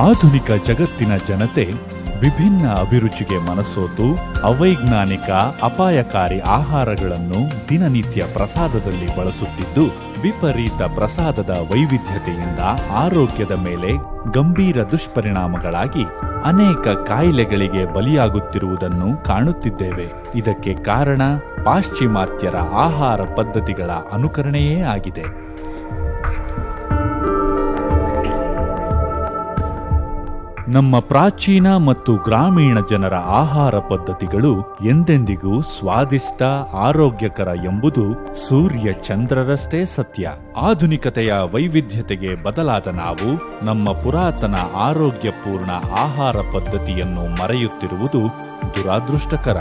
ಆಧುನಿಕ ಜಗತ್ತಿನ ಜನತೆ ವಿಭಿನ್ನ ಅಭಿರುಚಿಗೆ ಮನಸೋತು ಅವೈಜ್ಞಾನಿಕ ಅಪಾಯಕಾರಿ ಆಹಾರಗಳನ್ನು ದಿನನಿತ್ಯ ಪ್ರಸಾದದಲ್ಲಿ ಬಳಸುತ್ತಿದ್ದು, ವಿಪರೀತ ಪ್ರಸಾದದ ವೈವಿಧ್ಯತೆಯಿಂದ ಆರೋಗ್ಯದ ಮೇಲೆ ಗಂಭೀರ ದುಷ್ಪರಿಣಾಮಗಳಾಗಿ ಅನೇಕ ಕಾಯಿಲೆಗಳಿಗೆ ಬಲಿಯಾಗುತ್ತಿರುವುದನ್ನು ಕಾಣುತ್ತಿದ್ದೇವೆ. ಇದಕ್ಕೆ ಕಾರಣ ಪಾಶ್ಚಿಮಾತ್ಯರ ಆಹಾರ ಪದ್ಧತಿಗಳ ಅನುಕರಣೆಯೇ ಆಗಿದೆ. ನಮ್ಮ ಪ್ರಾಚೀನ ಮತ್ತು ಗ್ರಾಮೀಣ ಜನರ ಆಹಾರ ಪದ್ಧತಿಗಳು ಎಂದೆಂದಿಗೂ ಸ್ವಾದಿಷ್ಟ, ಆರೋಗ್ಯಕರ ಎಂಬುದು ಸೂರ್ಯ ಚಂದ್ರರಷ್ಟೇ ಸತ್ಯ. ಆಧುನಿಕತೆಯ ವೈವಿಧ್ಯತೆಗೆ ಬದಲಾದ ನಾವು ನಮ್ಮ ಪುರಾತನ ಆರೋಗ್ಯಪೂರ್ಣ ಆಹಾರ ಪದ್ಧತಿಯನ್ನು ಮರೆಯುತ್ತಿರುವುದು ದುರಾದೃಷ್ಟಕರ.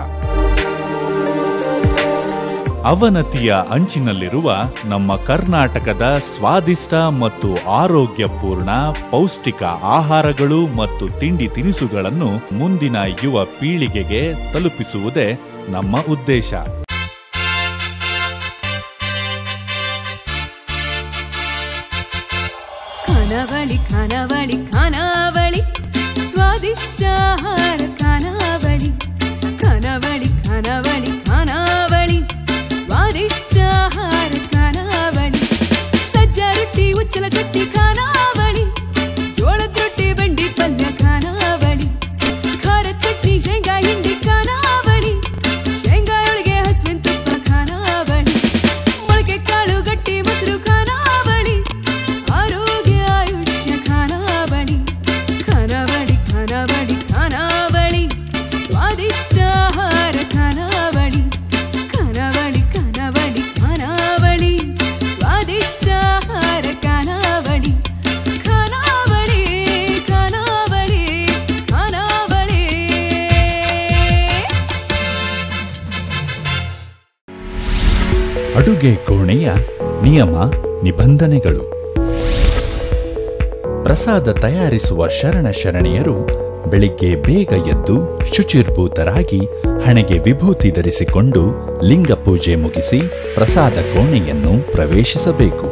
ಅವನತಿಯ ಅಂಚಿನಲ್ಲಿರುವ ನಮ್ಮ ಕರ್ನಾಟಕದ ಸ್ವಾದಿಷ್ಟ ಮತ್ತು ಆರೋಗ್ಯಪೂರ್ಣ ಪೌಷ್ಟಿಕ ಆಹಾರಗಳು ಮತ್ತು ತಿಂಡಿ ತಿನಿಸುಗಳನ್ನು ಮುಂದಿನ ಯುವ ಪೀಳಿಗೆಗೆ ತಲುಪಿಸುವುದೇ ನಮ್ಮ ಉದ್ದೇಶ. ಖಾನಾವಳಿ ಖಾನಾವಳಿ ಖಾನಾವಳಿ ಸ್ವಾದಿಷ್ಟ ಆಹಾರ ಖಾನಾವಳಿ ಖಾನಾವಳಿ ಖಾನಾವಳಿ ಖಾನಾವಳಿ ಸ್ವಾದಿಷ್ಟ ಆಹಾರ ಖಾನಾವಳಿ. ಸಜ್ಜ ರೊಟ್ಟಿ ಉಚ್ಚಲ ಚಟ್ನಿ ಖಾನಾವಳಿ, ಜೋಳದ ರೊಟ್ಟಿ ಬೆಂಡಿ ಪಲ್ಯ ಖಾನಾವಳಿ, ಖಾರ ಚಟ್ನಿ ಶೇಂಗಾ ಹಿಂಡಿ ಖಾನಾವಳಿ, ಶೇಂಗಾ ಒಳಗೆ ಹಸುವಿನ ತುಪ್ಪ ಖಾನಾವಳಿ, ಮೊಳಕೆ ಕಾಳು ಗಟ್ಟಿ ಮೊಸರು ಖಾನಾವಳಿ, ಆರೋಗ್ಯ ಆಯುಷ್ಯ ಖಾನಾವಳಿ ಖಾನಾವಳಿ ಖಾನಾವಳಿ ಖಾನಾವಳಿ ಸ್ವಾದಿಷ್ಟ ಆಹಾರ ಖಾನಾವಳಿ ಖಾನಾವಳಿ ಖಾನಾವಳಿ ಖಾನಾವಳಿ ಸ್ವಾದಿಷ್ಟ ಆಹಾರ ಖಾನಾವಳಿ ಖಾನಾವಳಿ ಖಾನಾವಳಿ ಖಾನಾವಳಿ. ಅಡುಗೆ ಕೋಣೆಯ ನಿಯಮ ನಿಬಂಧನೆಗಳು. ಪ್ರಸಾದ ತಯಾರಿಸುವ ಶರಣೆಯರು ಬೆಳಿಗ್ಗೆ ಬೇಗ ಎದ್ದು ಶುಚಿರ್ಭೂತರಾಗಿ ಹಣೆಗೆ ವಿಭೂತಿ ಧರಿಸಿಕೊಂಡು ಲಿಂಗ ಪೂಜೆ ಮುಗಿಸಿ ಪ್ರಸಾದ ಕೋಣೆಯನ್ನು ಪ್ರವೇಶಿಸಬೇಕು.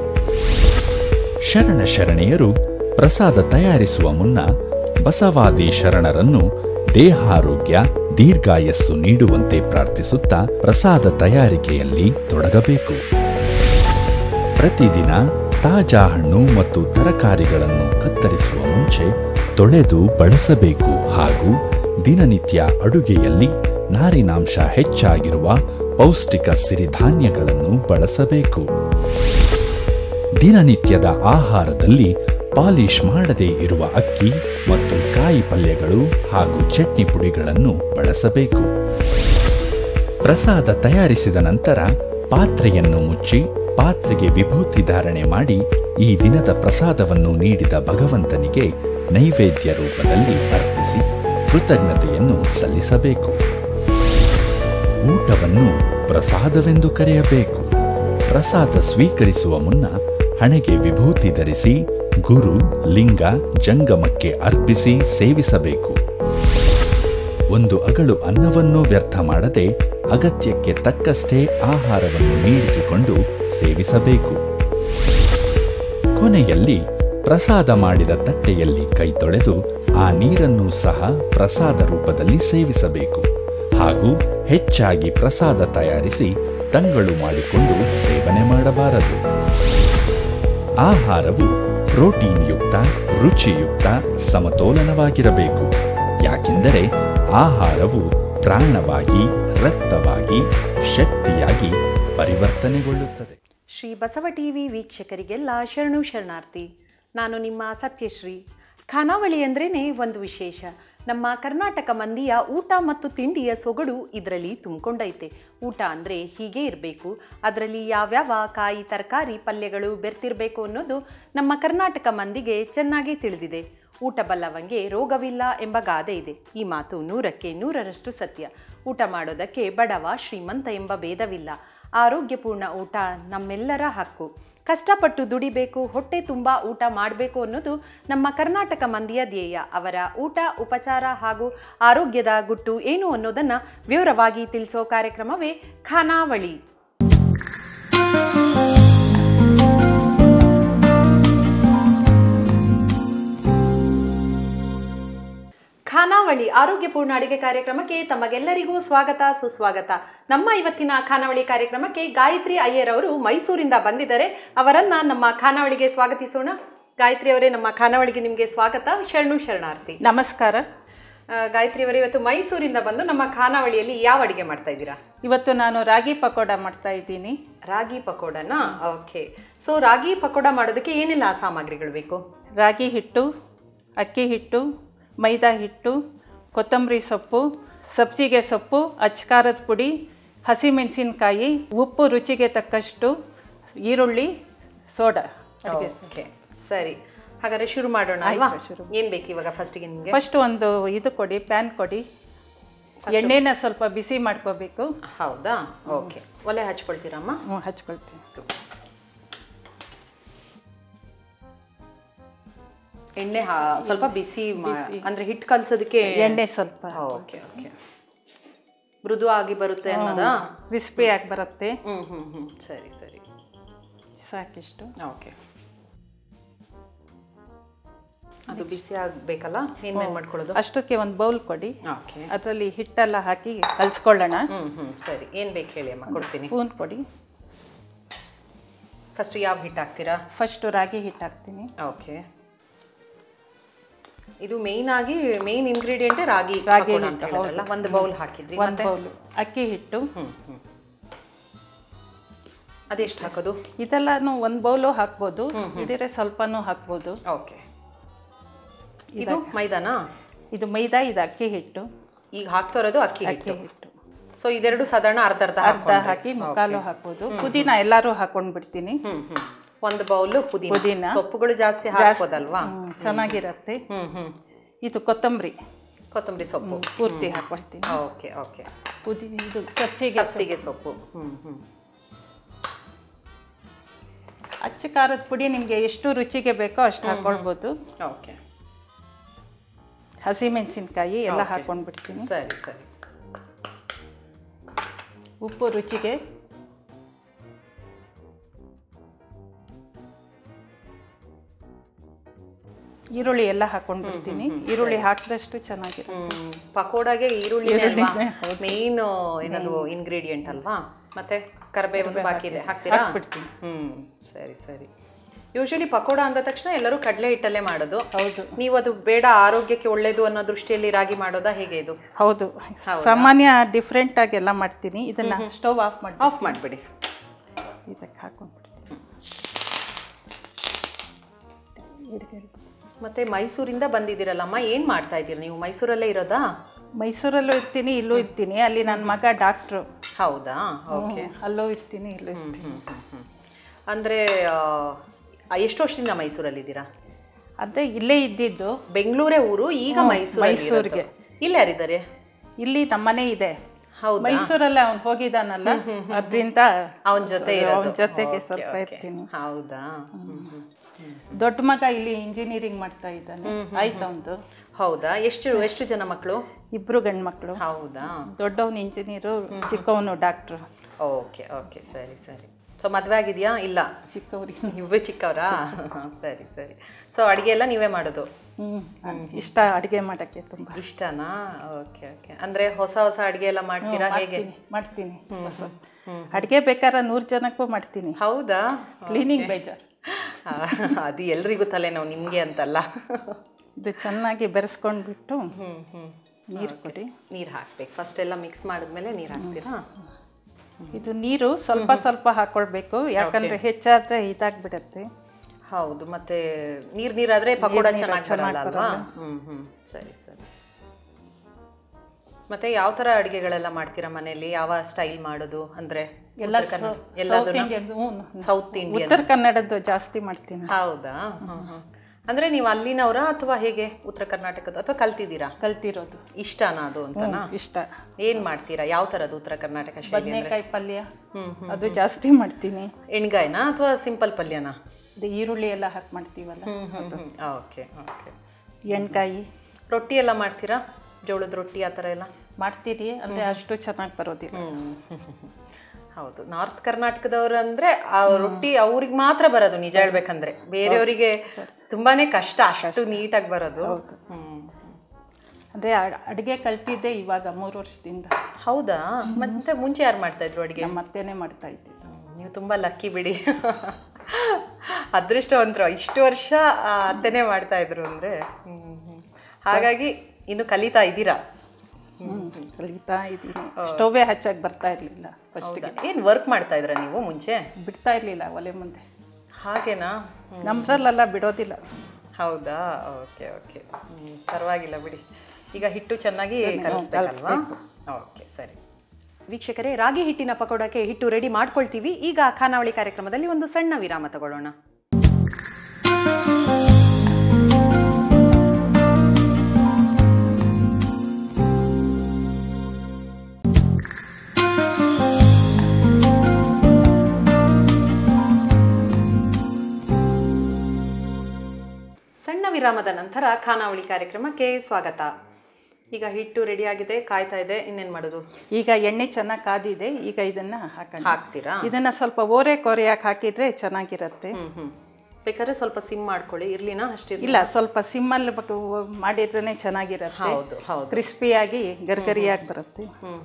ಶರಣೆಯರು ಪ್ರಸಾದ ತಯಾರಿಸುವ ಮುನ್ನ ಬಸವಾದಿ ಶರಣರನ್ನು ದೇಹಾರೋಗ್ಯ ದೀರ್ಘಾಯಸ್ಸು ನೀಡುವಂತೆ ಪ್ರಾರ್ಥಿಸುತ್ತಾ ಪ್ರಸಾದ ತಯಾರಿಕೆಯಲ್ಲಿ ತೊಡಗಬೇಕು. ಪ್ರತಿದಿನ ತಾಜಾ ಹಣ್ಣು ಮತ್ತು ತರಕಾರಿಗಳನ್ನು ಕತ್ತರಿಸುವ ಮುಂಚೆ ತೊಳೆದು ಬಳಸಬೇಕು ಹಾಗೂ ದಿನನಿತ್ಯ ಅಡುಗೆಯಲ್ಲಿ ನಾರಿನಾಂಶ ಹೆಚ್ಚಾಗಿರುವ ಪೌಷ್ಟಿಕ ಸಿರಿಧಾನ್ಯಗಳನ್ನು ಬಳಸಬೇಕು. ದಿನನಿತ್ಯದ ಆಹಾರದಲ್ಲಿ ಪಾಲಿಶ್ ಮಾಡದೇ ಇರುವ ಅಕ್ಕಿ ಮತ್ತು ಕಾಯಿ ಪಲ್ಯಗಳು ಹಾಗೂ ಚಟ್ನಿ ಪುಡಿಗಳನ್ನು ಬಳಸಬೇಕು. ಪ್ರಸಾದ ತಯಾರಿಸಿದ ನಂತರ ಪಾತ್ರೆಯನ್ನು ಮುಚ್ಚಿ ಪಾತ್ರೆಗೆ ವಿಭೂತಿ ಧಾರಣೆ ಮಾಡಿ ಈ ದಿನದ ಪ್ರಸಾದವನ್ನು ನೀಡಿದ ಭಗವಂತನಿಗೆ ನೈವೇದ್ಯ ರೂಪದಲ್ಲಿ ಅರ್ಪಿಸಿ ಕೃತಜ್ಞತೆಯನ್ನು ಸಲ್ಲಿಸಬೇಕು. ಊಟವನ್ನು ಪ್ರಸಾದವೆಂದು ಕರೆಯಬೇಕು. ಪ್ರಸಾದ ಸ್ವೀಕರಿಸುವ ಮುನ್ನ ಹಣೆಗೆ ವಿಭೂತಿ ಧರಿಸಿ ಗುರು, ಲಿಂಗ, ಜಂಗಮಕ್ಕೆ ಅರ್ಪಿಸಿ ಸೇವಿಸಬೇಕು. ಒಂದು ಅಗಳು ಅನ್ನವನ್ನು ವ್ಯರ್ಥ ಮಾಡದೆ ಅಗತ್ಯಕ್ಕೆ ತಕ್ಕಷ್ಟೇ ಆಹಾರವನ್ನು ನೀಡಿಸಿಕೊಂಡು ಸೇವಿಸಬೇಕು. ಕೊನೆಯಲ್ಲಿ ಪ್ರಸಾದ ಮಾಡಿದ ತಟ್ಟೆಯಲ್ಲಿ ಕೈ ತೊಳೆದು ಆ ನೀರನ್ನು ಸಹ ಪ್ರಸಾದ ರೂಪದಲ್ಲಿ ಸೇವಿಸಬೇಕು ಹಾಗೂ ಹೆಚ್ಚಾಗಿ ಪ್ರಸಾದ ತಯಾರಿಸಿ ತಂಗಳು ಮಾಡಿಕೊಂಡು ಸೇವನೆ ಮಾಡಬಾರದು. ಆಹಾರವು ಪ್ರೋಟೀನ್ ಯುಕ್ತ, ರುಚಿಯುಕ್ತ, ಸಮತೋಲನವಾಗಿರಬೇಕು. ಯಾಕೆಂದರೆ ಆಹಾರವು ಪ್ರಾಣವಾಗಿ, ರಕ್ತವಾಗಿ, ಶಕ್ತಿಯಾಗಿ ಪರಿವರ್ತನೆಗೊಳ್ಳುತ್ತದೆ. ಶ್ರೀ ಬಸವ ಟಿವಿ ವೀಕ್ಷಕರಿಗೆಲ್ಲ ಶರಣು ಶರಣಾರ್ಥಿ. ನಾನು ನಿಮ್ಮ ಸತ್ಯಶ್ರೀ. ಖಾನಾವಳಿ ಅಂದ್ರೇ ಒಂದು ವಿಶೇಷ. ನಮ್ಮ ಕರ್ನಾಟಕ ಮಂದಿಯ ಊಟ ಮತ್ತು ತಿಂಡಿಯ ಸೊಗಡು ಇದರಲ್ಲಿ ತುಂಬಿಕೊಂಡೈತೆ. ಊಟ ಅಂದರೆ ಹೀಗೆ ಇರಬೇಕು, ಅದರಲ್ಲಿ ಯಾವ್ಯಾವ ಕಾಯಿ ತರಕಾರಿ ಪಲ್ಯಗಳು ಬೆರ್ತಿರಬೇಕು ಅನ್ನೋದು ನಮ್ಮ ಕರ್ನಾಟಕ ಮಂದಿಗೆ ಚೆನ್ನಾಗಿ ತಿಳಿದಿದೆ. ಊಟ ಬಲ್ಲವಂಗೆ ರೋಗವಿಲ್ಲ ಎಂಬ ಗಾದೆ ಇದೆ. ಈ ಮಾತು 100ಕ್ಕೆ 100ರಷ್ಟು ಸತ್ಯ. ಊಟ ಮಾಡೋದಕ್ಕೆ ಬಡವ ಶ್ರೀಮಂತ ಎಂಬ ಭೇದವಿಲ್ಲ. ಆರೋಗ್ಯಪೂರ್ಣ ಊಟ ನಮ್ಮೆಲ್ಲರ ಹಕ್ಕು. ಕಷ್ಟಪಟ್ಟು ದುಡಿಬೇಕು, ಹೊಟ್ಟೆ ತುಂಬ ಊಟ ಮಾಡಬೇಕು ಅನ್ನೋದು ನಮ್ಮ ಕರ್ನಾಟಕ ಮಂದಿಯ ಧ್ಯೇಯ. ಅವರ ಊಟ, ಉಪಚಾರ ಹಾಗೂ ಆರೋಗ್ಯದ ಗುಟ್ಟು ಏನು ಅನ್ನೋದನ್ನು ವಿವರವಾಗಿ ತಿಳಿಸೋ ಕಾರ್ಯಕ್ರಮವೇ ಖಾನಾವಳಿ. ಖಾನಾವಳಿ ಆರೋಗ್ಯಪೂರ್ಣ ಅಡಿಗೆ ಕಾರ್ಯಕ್ರಮಕ್ಕೆ ತಮಗೆಲ್ಲರಿಗೂ ಸ್ವಾಗತ ಸುಸ್ವಾಗತ. ನಮ್ಮ ಇವತ್ತಿನ ಖಾನಾವಳಿ ಕಾರ್ಯಕ್ರಮಕ್ಕೆ ಗಾಯತ್ರಿ ಅಯ್ಯರ್ ಅವರು ಮೈಸೂರಿಂದ ಬಂದಿದ್ದಾರೆ. ಅವರನ್ನ ನಮ್ಮ ಖಾನಾವಳಿಗೆ ಸ್ವಾಗತಿಸೋಣ. ಗಾಯತ್ರಿ ಅವರೇ, ನಮ್ಮ ಖಾನಾವಳಿಗೆ ನಿಮಗೆ ಸ್ವಾಗತ. ಶರಣಾರ್ಥಿ. ನಮಸ್ಕಾರ. ಗಾಯತ್ರಿ ಅವರೇ, ಇವತ್ತು ಮೈಸೂರಿಂದ ಬಂದು ನಮ್ಮ ಖಾನಾವಳಿಯಲ್ಲಿ ಯಾವ ಅಡಿಗೆ ಮಾಡ್ತಾ ಇದ್ದೀರಾ? ಇವತ್ತು ನಾನು ರಾಗಿ ಪಕೋಡ ಮಾಡ್ತಾ ಇದ್ದೀನಿ. ರಾಗಿ ಪಕೋಡನಾ? ಓಕೆ. ಸೊ ರಾಗಿ ಪಕೋಡ ಮಾಡೋದಕ್ಕೆ ಏನೆಲ್ಲ ಸಾಮಗ್ರಿಗಳು ಬೇಕು? ರಾಗಿ ಹಿಟ್ಟು, ಅಕ್ಕಿ ಹಿಟ್ಟು, ಮೈದಾ ಹಿಟ್ಟು, ಕೊತ್ತಂಬರಿ ಸೊಪ್ಪು, ಸಬ್ಸಿಗೆ ಸೊಪ್ಪು, ಅಚ್ಕಾರದ ಪುಡಿ, ಹಸಿಮೆಣಸಿನಕಾಯಿ, ಉಪ್ಪು ರುಚಿಗೆ ತಕ್ಕಷ್ಟು, ಈರುಳ್ಳಿ, ಸೋಡಾ. ಓಕೆ, ಸರಿ. ಹಾಗಾದ್ರೆ ಶುರು ಮಾಡೋಣ ಅಲ್ವಾ? ಏನು ಬೇಕು ಇವಾಗ ಫಸ್ಟಿಗೆ ನಿಮಗೆ? ಫಸ್ಟ್ ಒಂದು ಇದು ಕೊಡಿ, ಪ್ಯಾನ್ ಕೊಡಿ. ಎಣ್ಣೆನ ಸ್ವಲ್ಪ ಬಿಸಿ ಮಾಡ್ಕೋಬೇಕು. ಹೌದಾ? ಓಕೆ. ಒಲೆ ಹಚ್ಕೊಳ್ತೀರಮ್ಮ? ಹ್ಞೂ, ಹಚ್ಕೊಳ್ತೀನಿ. ಎಣ್ಣೆ ಸ್ವಲ್ಪ ಬಿಸಿ ಅಂದ್ರೆ ಹಿಟ್ಟು ಕಲ್ಸೋದಕ್ಕೆ ಎಣ್ಣೆ ಸ್ವಲ್ಪ. Okay okay. ಮೃದು ಆಗಿ ಬರುತ್ತೆ ಅನ್ನೋದಾ? ಕ್ರಿಸ್ಪಿ ಆಗಿ ಬರುತ್ತೆ. ಸರಿ ಸರಿ, ಸಾಕಿಷ್ಟು. ಓಕೆ. ಅದು ಬಿಸಿ ಆಗಬೇಕಲ್ಲ, ಏನೇನು ಮಾಡ್ಕೊಳ್ಳೋದು? ಅಷ್ಟಕ್ಕೆ ಒಂದು ಬೌಲ್ ಕೊಡಿ. ಓಕೆ. ಅದರಲ್ಲಿ ಹಿಟ್ಟೆಲ್ಲ ಹಾಕಿ ಕಲ್ಸ್ಕೊಳ್ಳೋಣ. ಸರಿ. ಏನು ಬೇಕು ಹೇಳಿ ಅಮ್ಮ, ಕೊಡ್ತೀನಿ. ಸ್ಪೂನ್ ಕೊಡಿ. ಫಸ್ಟ್ ಯಾವ ಹಿಟ್ಟು ಹಾಕ್ತೀರಾ? ಫಸ್ಟ್ ರಾಗಿ ಹಿಟ್ಟು ಹಾಕ್ತೀನಿ. ಓಕೆ. ಇದು ಮೇನ್ ಇಂಗ್ರೀಡಿಯೆಂಟ್ ರಾಗಿ ಅಂತ ಹೇಳಿದ್ರಲ್ಲ, ಒಂದು ಬೌಲ್ ಹಾಕಿದ್ರಿ. ಒಂದು ಬೌಲ್ ಅಕ್ಕಿ ಹಿಟ್ಟು. ಅದೆಷ್ಟು ಹಾಕೋದು? ಇದೆಲ್ಲಾನು ಒಂದು ಬೌಲು ಹಾಕ್ಬೋದು, ಇದ್ರೆ ಸ್ವಲ್ಪನೂ ಹಾಕ್ಬೋದು. ಓಕೆ. ಇದು ಮೈದಾನಾ? ಇದು ಮೈದಾ, ಇದು ಅಕ್ಕಿ ಹಿಟ್ಟು. ಈಗ ಹಾಕ್ತಾ ಇರೋದು ಅಕ್ಕಿ ಹಿಟ್ಟು. ಸೊ ಇದೆರಡು ಸಾಧಾರಣ ಅರ್ಧ ಅರ್ಧ ಹಾಕಿ ಮುಕ್ಕಾಲು ಹಾಕ್ಬೋದು. ಪುದೀನ ಎಲ್ಲರೂ ಹಾಕೊಂಡು ಬಿಡ್ತೀನಿ. ಒಂದು ಬೌಲ್ ಪುದೀನ. ಸೊಪ್ಪುಗಳು ಜಾಸ್ತಿ ಹಾಕ್ಬೋದಲ್ವಾ? ಚೆನ್ನಾಗಿರತ್ತೆ. ಇದು ಕೊತ್ತಂಬರಿ ಸೊಪ್ಪು ಪೂರ್ತಿ ಹಾಕೊಳ್ತೀನಿ. Okay okay. ಪುದೀನ, ಇದು ಸಬ್ಸಿಗೆ ಸೊಪ್ಪು. ಅಚ್ಚ ಖಾರದ ಪುಡಿ ನಿಮಗೆ ಎಷ್ಟು ರುಚಿಗೆ ಬೇಕೋ ಅಷ್ಟು ಹಾಕೊಳ್ಬೋದು. ಓಕೆ. ಹಸಿಮೆಣಸಿನ್ಕಾಯಿ ಎಲ್ಲ ಹಾಕೊಂಡು ಬಿಡ್ತೀನಿ. ಸರಿ ಸರಿ. ಉಪ್ಪು ರುಚಿಗೆ. ಈರುಳ್ಳಿ ಎಲ್ಲ ಹಾಕೊಂಡು ಬಿಡ್ತೀನಿ. ಈರುಳ್ಳಿ ಹಾಕಿದಷ್ಟು ಚೆನ್ನಾಗಿರುತ್ತೆ. ಪಕೋಡಾಗೆ ಈರುಳ್ಳಿ ಮೇನ್ ಏನದು ಇಂಗ್ರೀಡಿಯೆಂಟ್ ಅಲ್ವಾ? ಮತ್ತೆ ಕರಿಬೇವು ಬಾಕಿ ಇದೆ, ಹಾಕ್ತೀರಾ? ಬಿಡ್ತೀನಿ. ಸರಿ ಸರಿ. ಯೂಶಲಿ ಪಕೋಡ ಅಂದ ತಕ್ಷಣ ಎಲ್ಲರೂ ಕಡಲೆ ಹಿಟ್ಟಲ್ಲೇ ಮಾಡೋದು. ಹೌದು. ನೀವು ಅದು ಬೇಡ, ಆರೋಗ್ಯಕ್ಕೆ ಒಳ್ಳೇದು ಅನ್ನೋ ದೃಷ್ಟಿಯಲ್ಲಿ ರಾಗಿ ಮಾಡೋದಾ, ಹೇಗೆ ಇದು? ಹೌದು, ಸಾಮಾನ್ಯ ಡಿಫ್ರೆಂಟ್ ಆಗಿ ಎಲ್ಲ ಮಾಡ್ತೀನಿ. ಇದನ್ನ ಸ್ಟವ್ ಆಫ್ ಮಾಡಿಬಿಡಿ. ಇದಕ್ಕೆ ಹಾಕೊಂಡ್ಬಿಡ್ತೀನಿ. ಮತ್ತೆ ಮೈಸೂರಿಂದ ಬಂದಿದ್ದೀರಲ್ಲಮ್ಮ, ಏನು ಮಾಡ್ತಾ ಇದ್ದೀರಿ ನೀವು? ಮೈಸೂರಲ್ಲೇ ಇರೋದಾ? ಮೈಸೂರಲ್ಲೂ ಇರ್ತೀನಿ, ಇಲ್ಲೂ ಇರ್ತೀನಿ. ಅಲ್ಲಿ ನನ್ನ ಮಗ ಡಾಕ್ಟ್ರು. ಹೌದಾ? ಓಕೆ. ಅಲ್ಲೂ ಇರ್ತೀನಿ, ಇಲ್ಲೂ ಇರ್ತೀನಿ. ಅಂದರೆ ಎಷ್ಟು ವರ್ಷದಿಂದ ಮೈಸೂರಲ್ಲಿದ್ದೀರಾ? ಅದೇ ಇಲ್ಲೇ ಇದ್ದಿದ್ದು. ಬೆಂಗಳೂರೇ ಊರು, ಈಗ ಮೈಸೂರಿಗೆ. ಇಲ್ಲಿ ಯಾರಿದ್ದಾರೆ? ಇಲ್ಲಿ ನಮ್ಮನೆ ಇದೆ. ಹೌದು. ಮೈಸೂರಲ್ಲೇ ಅವ್ನು ಹೋಗಿದ್ದಾನಲ್ಲ, ಅದರಿಂದ ಅವನ ಜೊತೆಗೆ ಸ್ವಲ್ಪ ಇರ್ತೀನಿ. ಹೌದಾ? ದೊಡ್ಡ ಮಗ ಇಲ್ಲಿ ಇಂಜಿನಿಯರಿಂಗ್ ಮಾಡ್ತಾ ಇದ್ದಾನೆ. ಆಯ್ತು ಅವನು. ಹೌದಾ? ಎಷ್ಟು ಜನ ಮಕ್ಕಳು? 2 ಗಂಡು ಮಕ್ಕಳು. ಹೌದಾ? ದೊಡ್ಡವನು ಇಂಜಿನಿಯರು, ಚಿಕ್ಕವನು ಡಾಕ್ಟ್ರು. ಓಕೆ ಓಕೆ, ಸರಿ ಸರಿ. ಸೊ ಮದುವೆ ಆಗಿದೆಯಾ? ಇಲ್ಲ, ಚಿಕ್ಕವ್ರಿಗೆ. ಇಬ್ಬರು ಚಿಕ್ಕವರಾ? ಸರಿ ಸರಿ. ಸೊ ಅಡುಗೆ ಎಲ್ಲ ನೀವೇ ಮಾಡೋದು? ಇಷ್ಟ ಅಡುಗೆ ಮಾಡೋಕ್ಕೆ ತುಂಬ. ಇಷ್ಟನಾ? Okay okay. ಅಂದರೆ ಹೊಸ ಹೊಸ ಅಡುಗೆ ಎಲ್ಲ ಮಾಡ್ತೀರಾ? ಹೇಗೆ ಮಾಡ್ತೀನಿ. ಅಡುಗೆ ಬೇಕಾದ್ರೆ 100 ಜನಕ್ಕೂ ಮಾಡ್ತೀನಿ. ಹೌದಾ? ಕ್ಲೀನಿಂಗ್ ಬೇಜಾರು. ಅದು ಎಲ್ರಿಗೂ ತಲೆನೋವು, ನಿಮಗೆ ಅಂತಲ್ಲ. ಇದು ಚೆನ್ನಾಗಿ ಬೆರೆಸ್ಕೊಂಡ್ಬಿಟ್ಟು ನೀರು ಕೊಡಿ. ನೀರು ಹಾಕ್ಬೇಕು. ಫಸ್ಟ್ ಎಲ್ಲ ಮಿಕ್ಸ್ ಮಾಡಿದ್ಮೇಲೆ ನೀರು ಹಾಕ್ತೀರಾ? ಇದು ನೀರು ಸ್ವಲ್ಪ ಸ್ವಲ್ಪ ಹಾಕೊಳ್ಬೇಕು, ಯಾಕಂದ್ರೆ ಹೆಚ್ಚಾದ್ರೆ ಇದಾಗ್ಬಿಡತ್ತೆ. ಹೌದು, ಮತ್ತೆ ನೀರಾದ್ರೆ ಪಕೋಡ ಚೆನ್ನಾಗಿ ಬರಲ್ಲ. ಸರಿ ಸರಿ. ಮತ್ತೆ ಯಾವ ಥರ ಅಡುಗೆಗಳೆಲ್ಲ ಮಾಡ್ತೀರಾ ಮನೆಯಲ್ಲಿ? ಯಾವ ಸ್ಟೈಲ್ ಮಾಡೋದು? ಅಂದರೆ ಸೌತ್ ಇಂಡಿಯನ್, ಉತ್ತರ ಕನ್ನಡದ್ದು ಜಾಸ್ತಿ ಮಾಡ್ತೀನಿ. ಹೌದಾ? ಅಂದರೆ ನೀವು ಅಲ್ಲಿನವರ ಅಥವಾ ಹೇಗೆ? ಉತ್ತರ ಕರ್ನಾಟಕದ ಅಥವಾ ಕಲ್ತಿದ್ದೀರಾ? ಕಲ್ತಿರೋದು. ಇಷ್ಟನಾ ಅದು ಅಂತನಾ? ಇಷ್ಟ. ಏನು ಮಾಡ್ತೀರಾ? ಯಾವ ಥರದ್ದು ಉತ್ತರ ಕರ್ನಾಟಕ ಶೈಲಿ? ಬದನೆಕಾಯಿ ಪಲ್ಯ ಅದು ಜಾಸ್ತಿ ಮಾಡ್ತೀನಿ. ಎಣ್ಗಾಯಿನಾ ಅಥವಾ ಸಿಂಪಲ್ ಪಲ್ಯನಾ? ಇದು ಈರುಳ್ಳಿ ಎಲ್ಲ ಹಾಕಿ ಮಾಡ್ತೀವಲ್ಲ. Okay okay. ಎಣ್ಗಾಯಿ. ರೊಟ್ಟಿ ಎಲ್ಲ ಮಾಡ್ತೀರಾ? ಜೋಳದ ರೊಟ್ಟಿ ಆ ಥರ ಎಲ್ಲ ಮಾಡ್ತೀರಿ? ಅಂದರೆ ಅಷ್ಟು ಚೆನ್ನಾಗಿ ಬರೋದಿಲ್ಲ. ಹೌದು, ನಾರ್ತ್ ಕರ್ನಾಟಕದವ್ರು ಅಂದರೆ ಆ ರೊಟ್ಟಿ ಅವ್ರಿಗೆ ಮಾತ್ರ ಬರೋದು, ನಿಜ ಹೇಳ್ಬೇಕಂದ್ರೆ. ಬೇರೆಯವರಿಗೆ ತುಂಬಾನೇ ಕಷ್ಟ ಅಷ್ಟು ನೀಟಾಗಿ ಬರೋದು. ಅಂದರೆ ಅಡುಗೆ ಕಲ್ತಿದ್ದೆ ಇವಾಗ 3 ವರ್ಷದಿಂದ. ಹೌದಾ? ಮತ್ತೆ ಮುಂಚೆ ಯಾರು ಮಾಡ್ತಾ ಇದ್ರು ಅಡುಗೆ? ನಮ್ಮ ಅತ್ತೆನೇ ಮಾಡ್ತಾ ಇದ್ದಿದ್ದು. ನೀವು ತುಂಬ ಲಕ್ಕಿ ಬಿಡಿ, ಅದೃಷ್ಟವಂತರು. ಇಷ್ಟು ವರ್ಷ ಅತ್ತೆನೇ ಮಾಡ್ತಾ ಇದ್ರು ಅಂದರೆ. ಹಾಗಾಗಿ ಇನ್ನು ಕಲಿತಾ ಇದ್ದೀರಾ? ಕಲಿತಾ ಇದ್ದೀನಿ. ಸ್ಟೋವೇ ಹಚ್ಚಾಗಿ ಬರ್ತಾ ಇರಲಿಲ್ಲ ಫಸ್ಟಿಗೆ. ಏನು ವರ್ಕ್ ಮಾಡ್ತಾ ಇದ್ರ ನೀವು ಮುಂಚೆ? ಬಿಡ್ತಾ ಇರಲಿಲ್ಲ ಒಲೆ ಮುಂದೆ. ಹಾಗೇನಾ? ನಮ್ಮದ್ರಲ್ಲೆಲ್ಲ ಬಿಡೋದಿಲ್ಲ. ಹೌದಾ? ಓಕೆ ಓಕೆ, ಪರವಾಗಿಲ್ಲ ಬಿಡಿ. ಈಗ ಹಿಟ್ಟು ಚೆನ್ನಾಗಿ ಕಲಿಸ್ಬೇಕಲ್ವಾ? ಓಕೆ, ಸರಿ. ವೀಕ್ಷಕರೇ, ರಾಗಿ ಹಿಟ್ಟಿನ ಪಕೋಡಕ್ಕೆ ಹಿಟ್ಟು ರೆಡಿ ಮಾಡ್ಕೊಳ್ತೀವಿ. ಈಗ ಖಾನಾವಳಿ ಕಾರ್ಯಕ್ರಮದಲ್ಲಿ ಒಂದು ಸಣ್ಣ ವಿರಾಮ ತಗೊಳ್ಳೋಣ. ಸಣ್ಣ ವಿರಾಮದ ನಂತರ ಖಾನಾವಳಿ ಕಾರ್ಯಕ್ರಮಕ್ಕೆ ಸ್ವಾಗತ. ಈಗ ಹಿಟ್ಟು ರೆಡಿ ಆಗಿದೆ, ಕಾಯ್ತಾ ಇದೆ. ಇನ್ನೇನು ಮಾಡೋದು? ಈಗ ಎಣ್ಣೆ ಚೆನ್ನಾಗಿ ಕಾದಿದೆ. ಈಗ ಇದನ್ನ ಹಾಕ್ತೀರಾ? ಇದನ್ನ ಸ್ವಲ್ಪ ಓರೆ ಕೊರೆಯಾಗಿ ಹಾಕಿದ್ರೆ ಚೆನ್ನಾಗಿರುತ್ತೆ. ಬೇಕಾದ್ರೆ ಸ್ವಲ್ಪ ಸಿಮ್ ಮಾಡ್ಕೊಳ್ಳಿ. ಇರ್ಲಿನಾ? ಅಷ್ಟೇ ಇಲ್ಲ, ಸ್ವಲ್ಪ ಸಿಮ್ಮಲ್ಲಿ ಮಾಡಿದ್ರೇ ಚೆನ್ನಾಗಿರುತ್ತೆ. ಹೌದು ಹೌದು, ಕ್ರಿಸ್ಪಿಯಾಗಿ ಗರ್ಗರಿಯಾಗಿ ಬರುತ್ತೆ.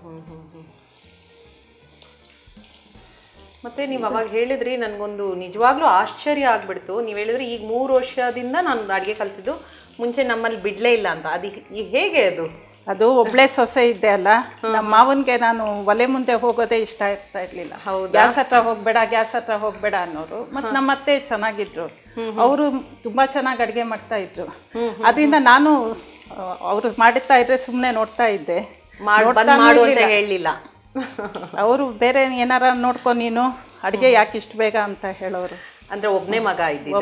ಮತ್ತೆ ನೀವು ಅವಾಗ ಹೇಳಿದ್ರಿ, ನನಗೊಂದು ನಿಜವಾಗ್ಲೂ ಆಶ್ಚರ್ಯ ಆಗ್ಬಿಡ್ತು. ನೀವು ಹೇಳಿದ್ರಿ ಈಗ 3 ವರ್ಷದಿಂದ ನಾನು ಅಡುಗೆ ಕಲ್ತಿದ್ದು, ಮುಂಚೆ ನಮ್ಮಲ್ಲಿ ಬಿಡ್ಲೇ ಇಲ್ಲ ಅಂತ. ಅದು ಹೇಗೆ? ಅದು ಒಬ್ಳೆ ಸೊಸೆ ಇದ್ದೆ ಅಲ್ಲ, ನಮ್ಮ ಮಾವನ್ಗೆ ನಾನು ಒಲೆ ಮುಂದೆ ಹೋಗೋದೇ ಇಷ್ಟ ಆಗ್ತಾ ಇರ್ಲಿಲ್ಲ. ಗ್ಯಾಸ್ ಹತ್ರ ಹೋಗ್ಬೇಡ ಅನ್ನೋರು. ಮತ್ತೆ ನಮ್ಮ ಅತ್ತೆ ಚೆನ್ನಾಗಿದ್ರು, ಅವರು ತುಂಬಾ ಚೆನ್ನಾಗಿ ಅಡುಗೆ ಮಾಡ್ತಾ ಇದ್ರು. ಅದರಿಂದ ನಾನು ಅವ್ರು ಮಾಡುತ್ತಾ ಇದ್ರೆ ಸುಮ್ಮನೆ ನೋಡ್ತಾ ಇದ್ದೆ. ಹೇಳಿಲ್ಲ ಅವರು ಬೇರೆ ಏನಾರ ನೋಡ್ಕೊ ನೀನು ಅಡುಗೆ ಯಾಕೆ ಇಷ್ಟು ಬೇಗ ಅಂತ ಹೇಳೋರು. ಅಂದ್ರೆ ಒಬ್ಬನೇ ಮಗ ಇದ್ದಿದ್ದು.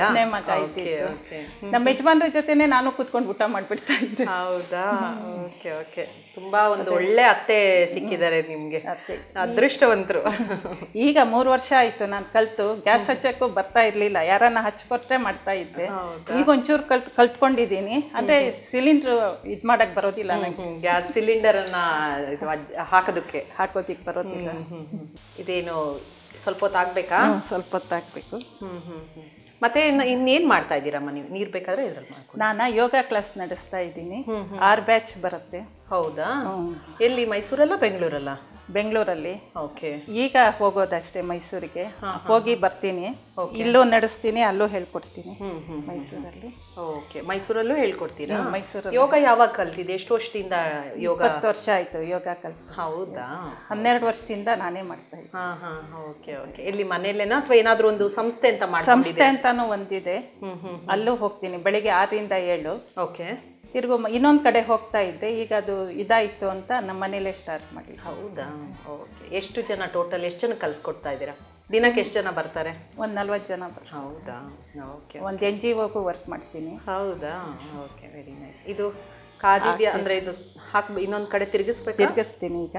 ನಮ್ಮ ಯಜಮಾನ್ರ ಜೊತೆನೆ ನಾನು ಕೂತ್ಕೊಂಡು ಊಟ ಮಾಡ್ಬಿಡ್ತಾ ಇದ್ದೆ. ಹೌದಾ? ಓಕೆ ಓಕೆ, ತುಂಬಾ ಒಂದು ಒಳ್ಳೆ ಅತ್ತೆ ಸಿಕ್ಕಿದ್ದಾರೆ ನಿಮ್ಗೆ, ಅದೃಷ್ಟವಂತರು. ಈಗ 3 ವರ್ಷ ಆಯ್ತು ನಾನು ಕಲ್ತು. ಗ್ಯಾಸ್ ಹಚ್ಚಕ್ಕೂ ಬರ್ತಾ ಇರ್ಲಿಲ್ಲ, ಯಾರನ್ನ ಹಚ್ಕೊಟ್ರೆ ಮಾಡ್ತಾ ಇದ್ದೆ. ಈಗ ಒಂಚೂರು ಕಲ್ತ್ಕೊಂಡಿದ್ದೀನಿ. ಅಂದ್ರೆ ಸಿಲಿಂಡರ್ ಇದ್ ಮಾಡಕ್ ಬರೋದಿಲ್ಲ ನಂಗೆ. ಗ್ಯಾಸ್ ಸಿಲಿಂಡರ್ ಅನ್ನ ಹಾಕೋದಿಕ್ಕೆ ಬರೋದಿಲ್ಲ. ಇದೇನು ಸ್ವಲ್ಪ ಹೊತ್ತು ಆಗ್ಬೇಕಾ? ಸ್ವಲ್ಪ ಹೊತ್ತು ಹಾಕ್ಬೇಕು. ಮತ್ತೆ ಇನ್ನೇನ್ ಮಾಡ್ತಾ ಇದ್ದೀರಮ್ಮ ನೀವು? ನೀರ್ ಬೇಕಾದ್ರೆ ಇದ್ರಲ್ಲಿ ಮಾಡ್ಕೊಂಡು. ನಾನು ಯೋಗ ಕ್ಲಾಸ್ ನಡೆಸ್ತಾ ಇದ್ದೀನಿ. 6 ಬ್ಯಾಚ್ ಬರುತ್ತೆ. ಹೌದಾ? ಎಲ್ಲಿ? ಮೈಸೂರಲ್ಲ ಬೆಂಗಳೂರಲ್ಲ? ಬೆಂಗಳೂರಲ್ಲಿ. ಓಕೆ. ಈಗ ಹೋಗೋದಷ್ಟೇ ಮೈಸೂರಿಗೆ. ಹೋಗಿ ಬರ್ತೀನಿ, ಇಲ್ಲೂ ನಡೆಸ್ತೀನಿ, ಅಲ್ಲೂ ಹೇಳ್ಕೊಡ್ತೀನಿ ಮೈಸೂರಲ್ಲಿ. ಓಕೆ, ಮೈಸೂರಲ್ಲೂ ಹೇಳ್ಕೊಡ್ತೀರಾ? ಮೈಸೂರಲ್ಲಿ. ಯೋಗ ಯಾವಾಗ ಕಲ್ತಿದೆ? ಎಷ್ಟು ವರ್ಷದಿಂದ ಯೋಗ? 20 ವರ್ಷ ಆಯ್ತು ಯೋಗ ಕಲ್ತು. ಹೌದಾ? 12 ವರ್ಷದಿಂದ ನಾನೇ ಮಾಡ್ತಾ ಇದ್ದೆ. Okay okay. ಎಲ್ಲಿ ಮನೆಯಲ್ಲೇನಾ ಅಥವಾ ಏನಾದ್ರೂ ಒಂದು ಸಂಸ್ಥೆ ಅಂತ ಸಂಸ್ಥೆ ಅಂತಾನು ಒಂದಿದೆ, ಅಲ್ಲೂ ಹೋಗ್ತೀನಿ. ಬೆಳಿಗ್ಗೆ 6 ರಿಂದ 7. ಓಕೆ. ತಿರ್ಗು ಇನ್ನೊಂದು ಕಡೆ ಹೋಗ್ತಾ ಇದ್ದೆ. ಈಗ ಅದು ಇದಾಯಿತು ಅಂತ ನಮ್ಮ ಮನೇಲೇ ಸ್ಟಾರ್ಟ್ ಮಾಡಿ. ಹೌದಾ? ಓಕೆ. ಎಷ್ಟು ಜನ ಟೋಟಲ್, ಎಷ್ಟು ಜನ ಕಲಿಸ್ಕೊಡ್ತಾ ಇದ್ದೀರಾ? ದಿನಕ್ಕೆ ಎಷ್ಟು ಜನ ಬರ್ತಾರೆ? ಒಂದು 40 ಜನ ಬರ್ತಾರೆ. ಹೌದಾ? ಓಕೆ. ಒಂದು NGOಗೂ ವರ್ಕ್ ಮಾಡ್ತೀನಿ. ಹೌದಾ? Okay, very nice. ಇದು ಕಾದಿದೆಯಾ? ಅಂದರೆ ಇದು ಇನ್ನೊಂದು ಕಡೆ ತಿರುಗಿಸ್ತೀನಿ ಈಗ.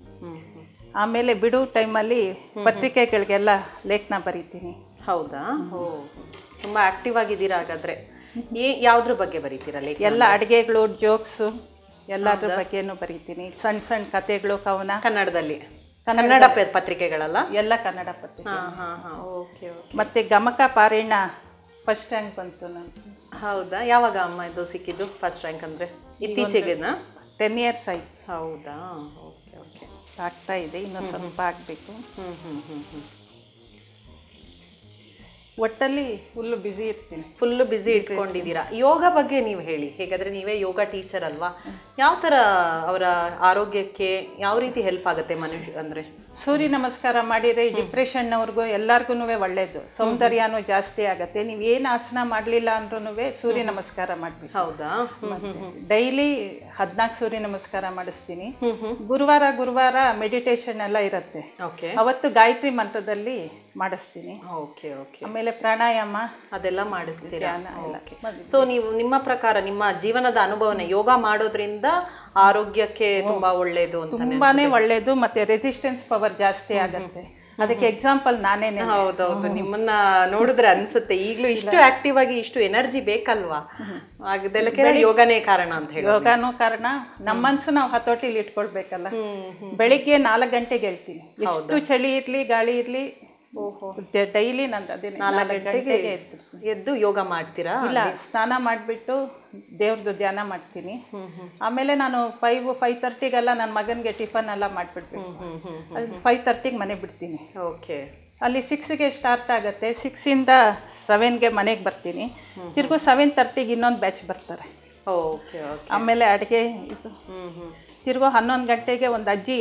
ಆಮೇಲೆ ಬಿಡು ಟೈಮಲ್ಲಿ ಪತ್ರಿಕೆಗಳಿಗೆಲ್ಲ ಲೇಖನ ಬರೀತೀನಿ. ಹೌದಾ? ಓ, ತುಂಬ ಆ್ಯಕ್ಟಿವ್ ಆಗಿದ್ದೀರಾ ಹಾಗಾದರೆ. ಯಾವುದ್ರ ಬಗ್ಗೆ ಬರೀತೀರಾ ಲೇಖನ? ಎಲ್ಲ ಅಡುಗೆಗಳು, ಜೋಕ್ಸು, ಎಲ್ಲದ್ರ ಬಗ್ಗೆನೂ ಬರೀತೀನಿ. ಸಣ್ಣ ಸಣ್ಣ ಕಥೆಗಳು, ಕವನ. ಕನ್ನಡದಲ್ಲಿ? ಕನ್ನಡ ಪತ್ರಿಕೆಗಳಲ್ಲ? ಎಲ್ಲ ಕನ್ನಡ ಪತ್ರಿಕೆ. Okay okay. ಮತ್ತು ಗಮಕ ಪಾರಾಯಣ ಫಸ್ಟ್ ರ್ಯಾಂಕ್ ಬಂತು ನನಗೆ. ಹೌದಾ? ಯಾವಾಗ ಅಮ್ಮ ಇದು ಸಿಕ್ಕಿದ್ದು ಫಸ್ಟ್ ರ್ಯಾಂಕ್? ಅಂದರೆ ಇತ್ತೀಚೆಗೆನಾ? 10 years ಆಯ್ತು. ಹೌದಾ? Okay okay. ಆಗ್ತಾ ಇದೆ, ಇನ್ನೂ ಸ್ವಲ್ಪ ಆಗಬೇಕು. ಒಟ್ಟಲ್ಲಿ ಫುಲ್ಲು ಬ್ಯುಸಿ ಇರ್ತೀನಿ. ಫುಲ್ಲು ಬ್ಯುಸಿ ಇಟ್ಕೊಂಡಿದ್ದೀರಾ. ಯೋಗ ಬಗ್ಗೆ ನೀವು ಹೇಳಿ. ಹೇಗಾದರೆ ನೀವೇ ಯೋಗ ಟೀಚರ್ ಅಲ್ವಾ? ಯಾವ ಥರ ಅವರ ಆರೋಗ್ಯಕ್ಕೆ ಯಾವ ರೀತಿ ಹೆಲ್ಪ್ ಆಗುತ್ತೆ ಮನುಷ್ಯ? ಅಂದರೆ ಸೂರ್ಯ ನಮಸ್ಕಾರ ಮಾಡಿದರೆ ಡಿಪ್ರೆಷನ್ನವ್ರಿಗೂ ಎಲ್ಲರಿಗೂ ಒಳ್ಳೆಯದು. ಸೌಂದರ್ಯನೂ ಜಾಸ್ತಿ ಆಗುತ್ತೆ. ನೀವು ಏನು ಆಸನ ಮಾಡಲಿಲ್ಲ ಅಂದ್ರೂ ಸೂರ್ಯ ನಮಸ್ಕಾರ ಮಾಡಬೇಕು. ಹೌದಾ? ಡೈಲಿ 14 ಸೂರ್ಯ ನಮಸ್ಕಾರ ಮಾಡಿಸ್ತೀನಿ. ಗುರುವಾರ ಮೆಡಿಟೇಷನ್ ಎಲ್ಲ ಇರುತ್ತೆ. ಅವತ್ತು ಗಾಯತ್ರಿ ಮಂತ್ರದಲ್ಲಿ ಮಾಡಿಸ್ತೀನಿ. Okay okay. ಆಮೇಲೆ ಪ್ರಾಣಾಯಾಮ ಅದೆಲ್ಲ ಮಾಡಿಸ್ತೀರಾ? ಸೊ ನೀವು ನಿಮ್ಮ ಪ್ರಕಾರ ನಿಮ್ಮ ಜೀವನದ ಅನುಭವನ ಯೋಗ ಮಾಡೋದ್ರಿಂದ ಆರೋಗ್ಯಕ್ಕೆ ತುಂಬಾ ಒಳ್ಳೇದು ಅಂತ? ತುಂಬಾನೇ ಒಳ್ಳೇದು. ಮತ್ತೆ ರೆಸಿಸ್ಟೆನ್ಸ್ ಪವರ್ ಜಾಸ್ತಿ ಆಗುತ್ತೆ. ಅದಕ್ಕೆ ಎಕ್ಸಾಂಪಲ್ ನಾನೇನೆ. ಹೌದೌದು, ನಿಮ್ಮನ್ನ ನೋಡಿದ್ರೆ ಅನ್ಸುತ್ತೆ ಈಗಲೂ ಇಷ್ಟು ಆಕ್ಟಿವ್ ಆಗಿ ಇಷ್ಟು ಎನರ್ಜಿ ಬೇಕಲ್ವಾ? ಅದೆಲ್ಲಕ್ಕೆ ಯೋಗನೇ ಕಾರಣ ಅಂತ ಹೇಳಿ. ಯೋಗನೂ ಕಾರಣ, ನಮ್ಮ ಮನ್ಸು ನಾವು ಹತೋಟಿಲಿ ಇಟ್ಕೊಳ್ಬೇಕಲ್ಲ. ಬೆಳಿಗ್ಗೆ 4 ಗಂಟೆಗೆ ಹೇಳ್ತೀನಿ. ಎಷ್ಟು ಚಳಿ ಇರ್ಲಿ ಗಾಳಿ ಇರ್ಲಿ ಡೈಲಿ ನಂದು ಅದೇ 4 ಗಂಟೆಗೆ ಎದ್ದು ಯೋಗ ಮಾಡ್ತೀರಾ? ಇಲ್ಲ, ಸ್ನಾನ ಮಾಡಿಬಿಟ್ಟು ದೇವ್ರದ್ದು ಧ್ಯಾನ ಮಾಡ್ತೀನಿ. ಆಮೇಲೆ ನಾನು 5:30ಗೆಲ್ಲ ನನ್ನ ಮಗನಿಗೆ ಟಿಫನ್ ಎಲ್ಲ ಮಾಡಿಬಿಡ್ತೀನಿ. 5:30ಗೆ ಮನೆ ಬಿಡ್ತೀನಿ. ಓಕೆ. ಅಲ್ಲಿ 6ಗೆ ಸ್ಟಾರ್ಟ್ ಆಗುತ್ತೆ. 6ಇಂದ 7ಗೆ ಮನೆಗೆ ಬರ್ತೀನಿ. ತಿರ್ಗು 7:30ಗೆ ಇನ್ನೊಂದು ಬ್ಯಾಚ್ ಬರ್ತಾರೆ. ಓಕೆ. ಆಮೇಲೆ ಅಡುಗೆ ಇದು ತಿರ್ಗೋ 11 ಗಂಟೆಗೆ ಒಂದು ಅಜ್ಜಿ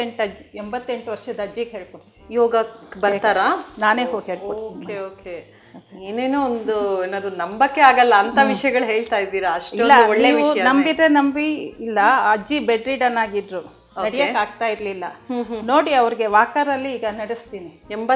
88 ವರ್ಷದ ಅಜ್ಜಿಗೆ ಹೇಳ್ಕೊಡ್ತೀನಿ. ಯೋಗ ಬರ್ತಾರಾ? ನಾನೇ ಹೋಗಿ ಹೇಳ್ಕೊಡ್ತೀನಿ. ಓಕೆ. ಏನೇನೋ ಒಂದು ಏನಾದ್ರು ನಂಬಕ್ಕೆ ಆಗಲ್ಲ ಅಂತ ವಿಷಯಗಳು ಹೇಳ್ತಾ ಇದ್ದೀರಾ. ಅಷ್ಟೊಂದು ಒಳ್ಳೆ ವಿಷಯ. ನಂಬಿದ್ರೆ ನಂಬಿ, ಇಲ್ಲ ಅಜ್ಜಿ ಬೆಡ್ ರಿಡನ್ ಆಗಿದ್ರು, ನಡೆಯಕ್ಕೆ ಆಗ್ತಾ ಇರ್ಲಿಲ್ಲ. ನೋಡಿ ಅವ್ರಿಗೆ ವಾಕರಲ್ಲಿ ಈಗ ನಡೆಸ್ತೀನಿ.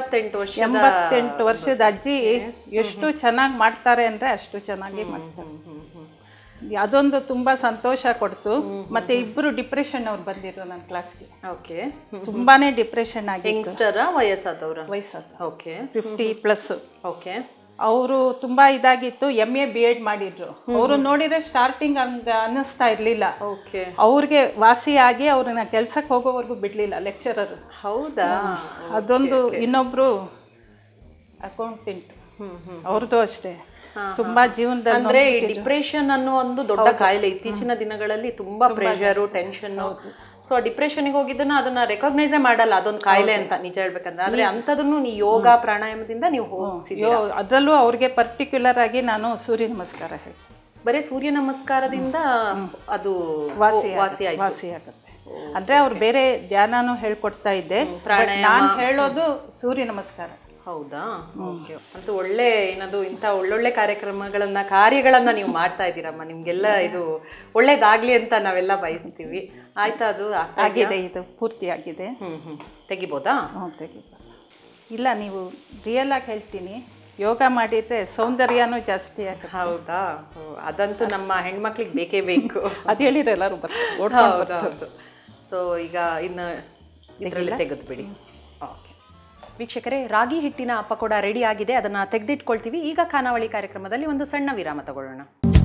88 ವರ್ಷದ ಅಜ್ಜಿ ಎಷ್ಟು ಚೆನ್ನಾಗಿ ಮಾಡ್ತಾರೆ ಅಂದ್ರೆ ಅಷ್ಟು ಚೆನ್ನಾಗಿ ಮಾಡ್ತಾರೆ. ಅದೊಂದು ತುಂಬಾ ಸಂತೋಷ ಕೊಡ್ತು. ಮತ್ತೆ 2 ಡಿಪ್ರೆಷನ್ ಅವ್ರು ಬಂದಿದ್ರು ನನ್ನ ಕ್ಲಾಸ್ಗೆ. ಓಕೆ. ತುಂಬಾನೇ ಡಿಪ್ರೆಷನ್ ಆಗಿ. ಯಂಗ್ಸ್ಟರಾ ವಯಸ್ಸಾದವ್ರ? ವಯಸ್ಸಾದ. ಓಕೆ. 50+. ಓಕೆ. ಅವರು ತುಂಬಾ ಇದಾಗಿತ್ತು. MA B.Ed ಮಾಡಿದ್ರು. ಅವರು ನೋಡಿದ್ರೆ ಸ್ಟಾರ್ಟಿಂಗ್ ಹಂಗ ಅನ್ನಿಸ್ತಾ ಇರ್ಲಿಲ್ಲ. ಓಕೆ. ಅವ್ರಿಗೆ ವಾಸಿಯಾಗಿ ಅವ್ರನ್ನ ಕೆಲ್ಸಕ್ಕೆ ಹೋಗೋವರೆಗೂ ಬಿಡ್ಲಿಲ್ಲ ಲೆಕ್ಚರರ್. ಹೌದಾ? ಅದೊಂದು. ಇನ್ನೊಬ್ರು ಅಕೌಂಟೆಂಟ್, ಅವ್ರದ್ದು ಅಷ್ಟೇ. ತುಂಬಾ ಜೀವನದಲ್ಲಿ ಅಂದ್ರೆ ಡಿಪ್ರೆಷನ್ ಅನ್ನೋ ಒಂದು ದೊಡ್ಡ ಕಾಯಿಲೆ ಇತ್ತೀಚಿನ ದಿನಗಳಲ್ಲಿ. ತುಂಬಾ ಪ್ರೆಷರು, ಟೆನ್ಷನ್. ಸೊ ಡಿಪ್ರೆಷನ್ಗೆ ಹೋಗಿದ್ದನ್ನ ಅದನ್ನ ರೆಕಗ್ನೈಸೇ ಮಾಡಲ್ಲ ಅದೊಂದು ಕಾಯಿಲೆ ಅಂತ, ನಿಜ ಹೇಳ್ಬೇಕಂದ್ರೆ. ಆದ್ರೆ ಅಂತದನ್ನು ನೀವು ಯೋಗ ಪ್ರಾಣಾಯಾಮದಿಂದ ನೀವು ಹೋಗಿಸಿದ್ದೀರಾ. ಅದರಲ್ಲೂ ಅವ್ರಿಗೆ ಪರ್ಟಿಕ್ಯುಲರ್ ಆಗಿ ನಾನು ಸೂರ್ಯ ನಮಸ್ಕಾರ ಹೇಳಿ, ಬರೀ ಸೂರ್ಯ ನಮಸ್ಕಾರದಿಂದ ಅದು ವಾಸಿ ಆಗುತ್ತೆ. ಅಂದ್ರೆ ಅವ್ರು ಬೇರೆ ಧ್ಯಾನನೂ ಹೇಳ್ಕೊಡ್ತಾ ಇದ್ದೆ, ನಾನು ಹೇಳೋದು ಸೂರ್ಯ ನಮಸ್ಕಾರ. ಹೌದಾ? ಓಕೆ. ಅಂತೂ ಒಳ್ಳೆ ಏನದು ಇಂಥ ಒಳ್ಳೊಳ್ಳೆ ಕಾರ್ಯಗಳನ್ನ ನೀವು ಮಾಡ್ತಾ ಇದ್ದೀರಮ್ಮ. ನಿಮ್ಗೆಲ್ಲ ಇದು ಒಳ್ಳೇದಾಗ್ಲಿ ಅಂತ ನಾವೆಲ್ಲ ಬಯಸ್ತೀವಿ. ಆಯ್ತಾ? ಅದು ಆಗಿದೆ, ಇದು ಪೂರ್ತಿ ಆಗಿದೆ. ತೆಗಿಬೋದಾ? ತೆಗಿಬೋದು. ಇಲ್ಲ, ನೀವು ರಿಯಲ್ ಆಗಿ ಹೇಳ್ತೀನಿ, ಯೋಗ ಮಾಡಿದ್ರೆ ಸೌಂದರ್ಯನೂ ಜಾಸ್ತಿ ಆಗುತ್ತೆ. ಹೌದಾ? ಅದಂತೂ ನಮ್ಮ ಹೆಣ್ಮಕ್ಳಿಗೆ ಬೇಕೇ ಬೇಕು. ಅದು ಹೇಳಿದ್ರೆ ಎಲ್ಲರೂ ಬರ್ತಾರೆ. ಸೊ ಈಗ ಇನ್ನು ಇದರಲ್ಲಿ ತೆಗೆದು ಬಿಡಿ. ಓಕೆ ವೀಕ್ಷಕರೇ, ರಾಗಿ ಹಿಟ್ಟಿನ ಪಕೋಡ ರೆಡಿ ಆಗಿದೆ. ಅದನ್ನು ತೆಗೆದಿಟ್ಕೊಳ್ತೀವಿ. ಈಗ ಖಾನಾವಳಿ ಕಾರ್ಯಕ್ರಮದಲ್ಲಿ ಒಂದು ಸಣ್ಣ ವಿರಾಮ ತಗೊಳ್ಳೋಣ.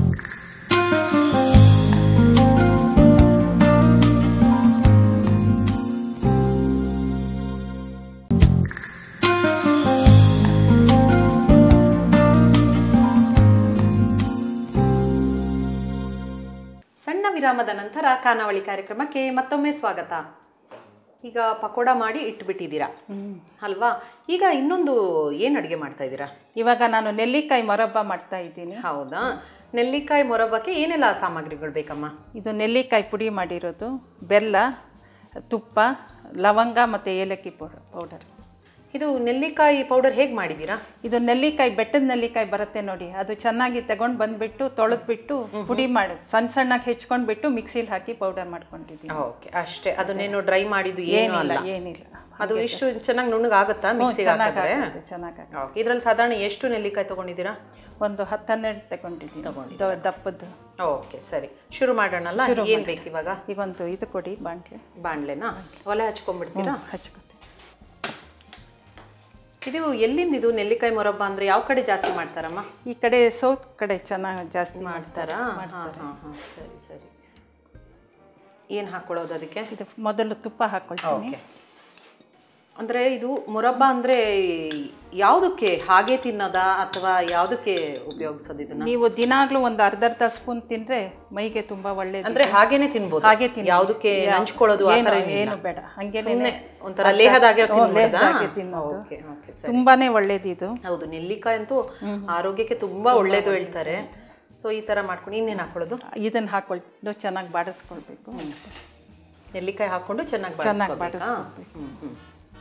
ಸಣ್ಣ ವಿರಾಮದ ನಂತರ ಖಾನಾವಳಿ ಕಾರ್ಯಕ್ರಮಕ್ಕೆ ಮತ್ತೊಮ್ಮೆ ಸ್ವಾಗತ. ಈಗ ಪಕೋಡ ಮಾಡಿ ಇಟ್ಬಿಟ್ಟಿದ್ದೀರಾ ಅಲ್ವಾ? ಈಗ ಇನ್ನೊಂದು ಏನು ಅಡುಗೆ ಮಾಡ್ತಾ ಇದ್ದೀರಾ? ಇವಾಗ ನಾನು ನೆಲ್ಲಿಕಾಯಿ ಮರಬ್ಬ ಮಾಡ್ತಾ ಇದ್ದೀನಿ. ಹೌದಾ? ನೆಲ್ಲಿಕಾಯಿ ಮೊರಬ್ಬಕ್ಕೆ ಏನೆಲ್ಲ ಸಾಮಗ್ರಿಗಳು ಬೇಕಮ್ಮ? ಇದು ನೆಲ್ಲಿಕಾಯಿ ಪುಡಿ ಮಾಡಿರೋದು, ಬೆಲ್ಲ, ತುಪ್ಪ, ಲವಂಗ ಮತ್ತು ಏಲಕ್ಕಿ ಪೌಡರ್. ಇದು ನೆಲ್ಲಿಕಾಯಿ ಪೌಡರ್ ಹೇಗೆ ಮಾಡಿದ್ದೀರಾ? ಇದು ನೆಲ್ಲಿಕಾಯಿ, ಬೆಟ್ಟದ ನೆಲ್ಲಿಕಾಯಿ ಬರುತ್ತೆ ನೋಡಿ, ಅದು ಚೆನ್ನಾಗಿ ತಗೊಂಡು ಬಂದುಬಿಟ್ಟು ತೊಳೆದ್ಬಿಟ್ಟು ಪುಡಿ ಮಾಡಿ ಸಣ್ಣ ಸಣ್ಣಗೆ ಹೆಚ್ಕೊಂಡ್ಬಿಟ್ಟು ಮಿಕ್ಸಿಲಿ ಹಾಕಿ ಪೌಡರ್ ಮಾಡ್ಕೊಂಡಿದ್ದೀನಿ. ಓಕೆ, ಅಷ್ಟೇ. ಅದನ್ನೇನು ಡ್ರೈ ಮಾಡಿದ್ದು ಏನಿಲ್ಲ? ಏನಿಲ್ಲ. ಅದು ಇಷ್ಟು ಚೆನ್ನಾಗಿ ನುಣ್ಣಗಾಗುತ್ತಾ ಮಿಕ್ಸಿಗೆ ಹಾಕಿದ್ರೆ? ಚೆನ್ನಾಗಿ. ಓಕೆ. ಇದರಲ್ಲಿ ಸಾಧಾರಣ ಎಷ್ಟು ನೆಲ್ಲಿಕಾಯಿ ತೊಗೊಂಡಿದ್ದೀರಾ? ಒಂದು 10-12 ತಗೊಂಡಿದ್ದೀನಿ, ದಪ್ಪದ್ದು. ಓಕೆ, ಸರಿ. ಶುರು ಮಾಡೋಣಲ್ಲ? ಏನು ಬೇಕು ಇವಾಗ? ಈಗ ಒಂದು ಇದು ಕೊಡಿ, ಬಾಣಲೆನಾ? ಒಲೆ ಹಚ್ಕೊಂಡ್ಬಿಡ್ತೀರಾ? ಹಚ್ಕೋತೀನಿ. ಇದು ಎಲ್ಲಿಂದ ಇದು ನೆಲ್ಲಿಕಾಯಿ ಮೊರಬ್ಬ ಅಂದರೆ ಯಾವ ಕಡೆ ಜಾಸ್ತಿ ಮಾಡ್ತಾರಮ್ಮ? ಈ ಕಡೆ ಸೌತ್ ಕಡೆ ಚೆನ್ನಾಗಿ ಜಾಸ್ತಿ ಮಾಡ್ತಾರಾ? ಸರಿ ಸರಿ. ಏನು ಹಾಕ್ಕೊಳ್ಳೋದು ಅದಕ್ಕೆ? ಇದು ಮೊದಲು ತುಪ್ಪ ಹಾಕ್ಕೊಳ್ತೀನಿ. ಅಂದರೆ ಇದು ಮೊರಬ್ಬ ಅಂದರೆ ಯಾವುದಕ್ಕೆ, ಹಾಗೆ ತಿನ್ನೋದಾ ಅಥವಾ ಯಾವುದಕ್ಕೆ ಉಪಯೋಗಿಸೋದು ಇದನ್ನ? ನೀವು ದಿನಾಗ್ಲೂ ಒಂದು ಅರ್ಧ ಸ್ಪೂನ್ ತಿಂದರೆ ಮೈಗೆ ತುಂಬಾ ಒಳ್ಳೇದು. ಅಂದರೆ ಹಾಗೇನೆ ತಿನ್ಬೋದು? ಹಾಗೆ ತಿನ್, ಯಾವುದಕ್ಕೆ ನಂಚ್ಕೊಳ್ಳೋದು ಆ ಥರ ಏನು ಬೇಡ, ಹಂಗೇನೆ ಒಂಥರ ಲೇಹದಾಗೆ ತಿನ್ನೋದು. ತುಂಬಾನೇ ಒಳ್ಳೇದು ಇದು. ಹೌದು, ನೆಲ್ಲಿಕಾಯಿ ಅಂತೂ ಆರೋಗ್ಯಕ್ಕೆ ತುಂಬಾ ಒಳ್ಳೇದು ಹೇಳ್ತಾರೆ. ಸೊ ಈ ಥರ ಮಾಡ್ಕೊಂಡು ಇನ್ನೇನು ಹಾಕೊಳ್ಳೋದು? ಇದನ್ನು ಹಾಕ್ಕೊಂಡು ಚೆನ್ನಾಗಿ ಬಾಡಿಸ್ಕೊಳ್ಬೇಕು. ನೆಲ್ಲಿಕಾಯಿ ಹಾಕ್ಕೊಂಡು ಚೆನ್ನಾಗಿ ಬಾಡಿಸ್ಕೊಳ್ಬೇಕು.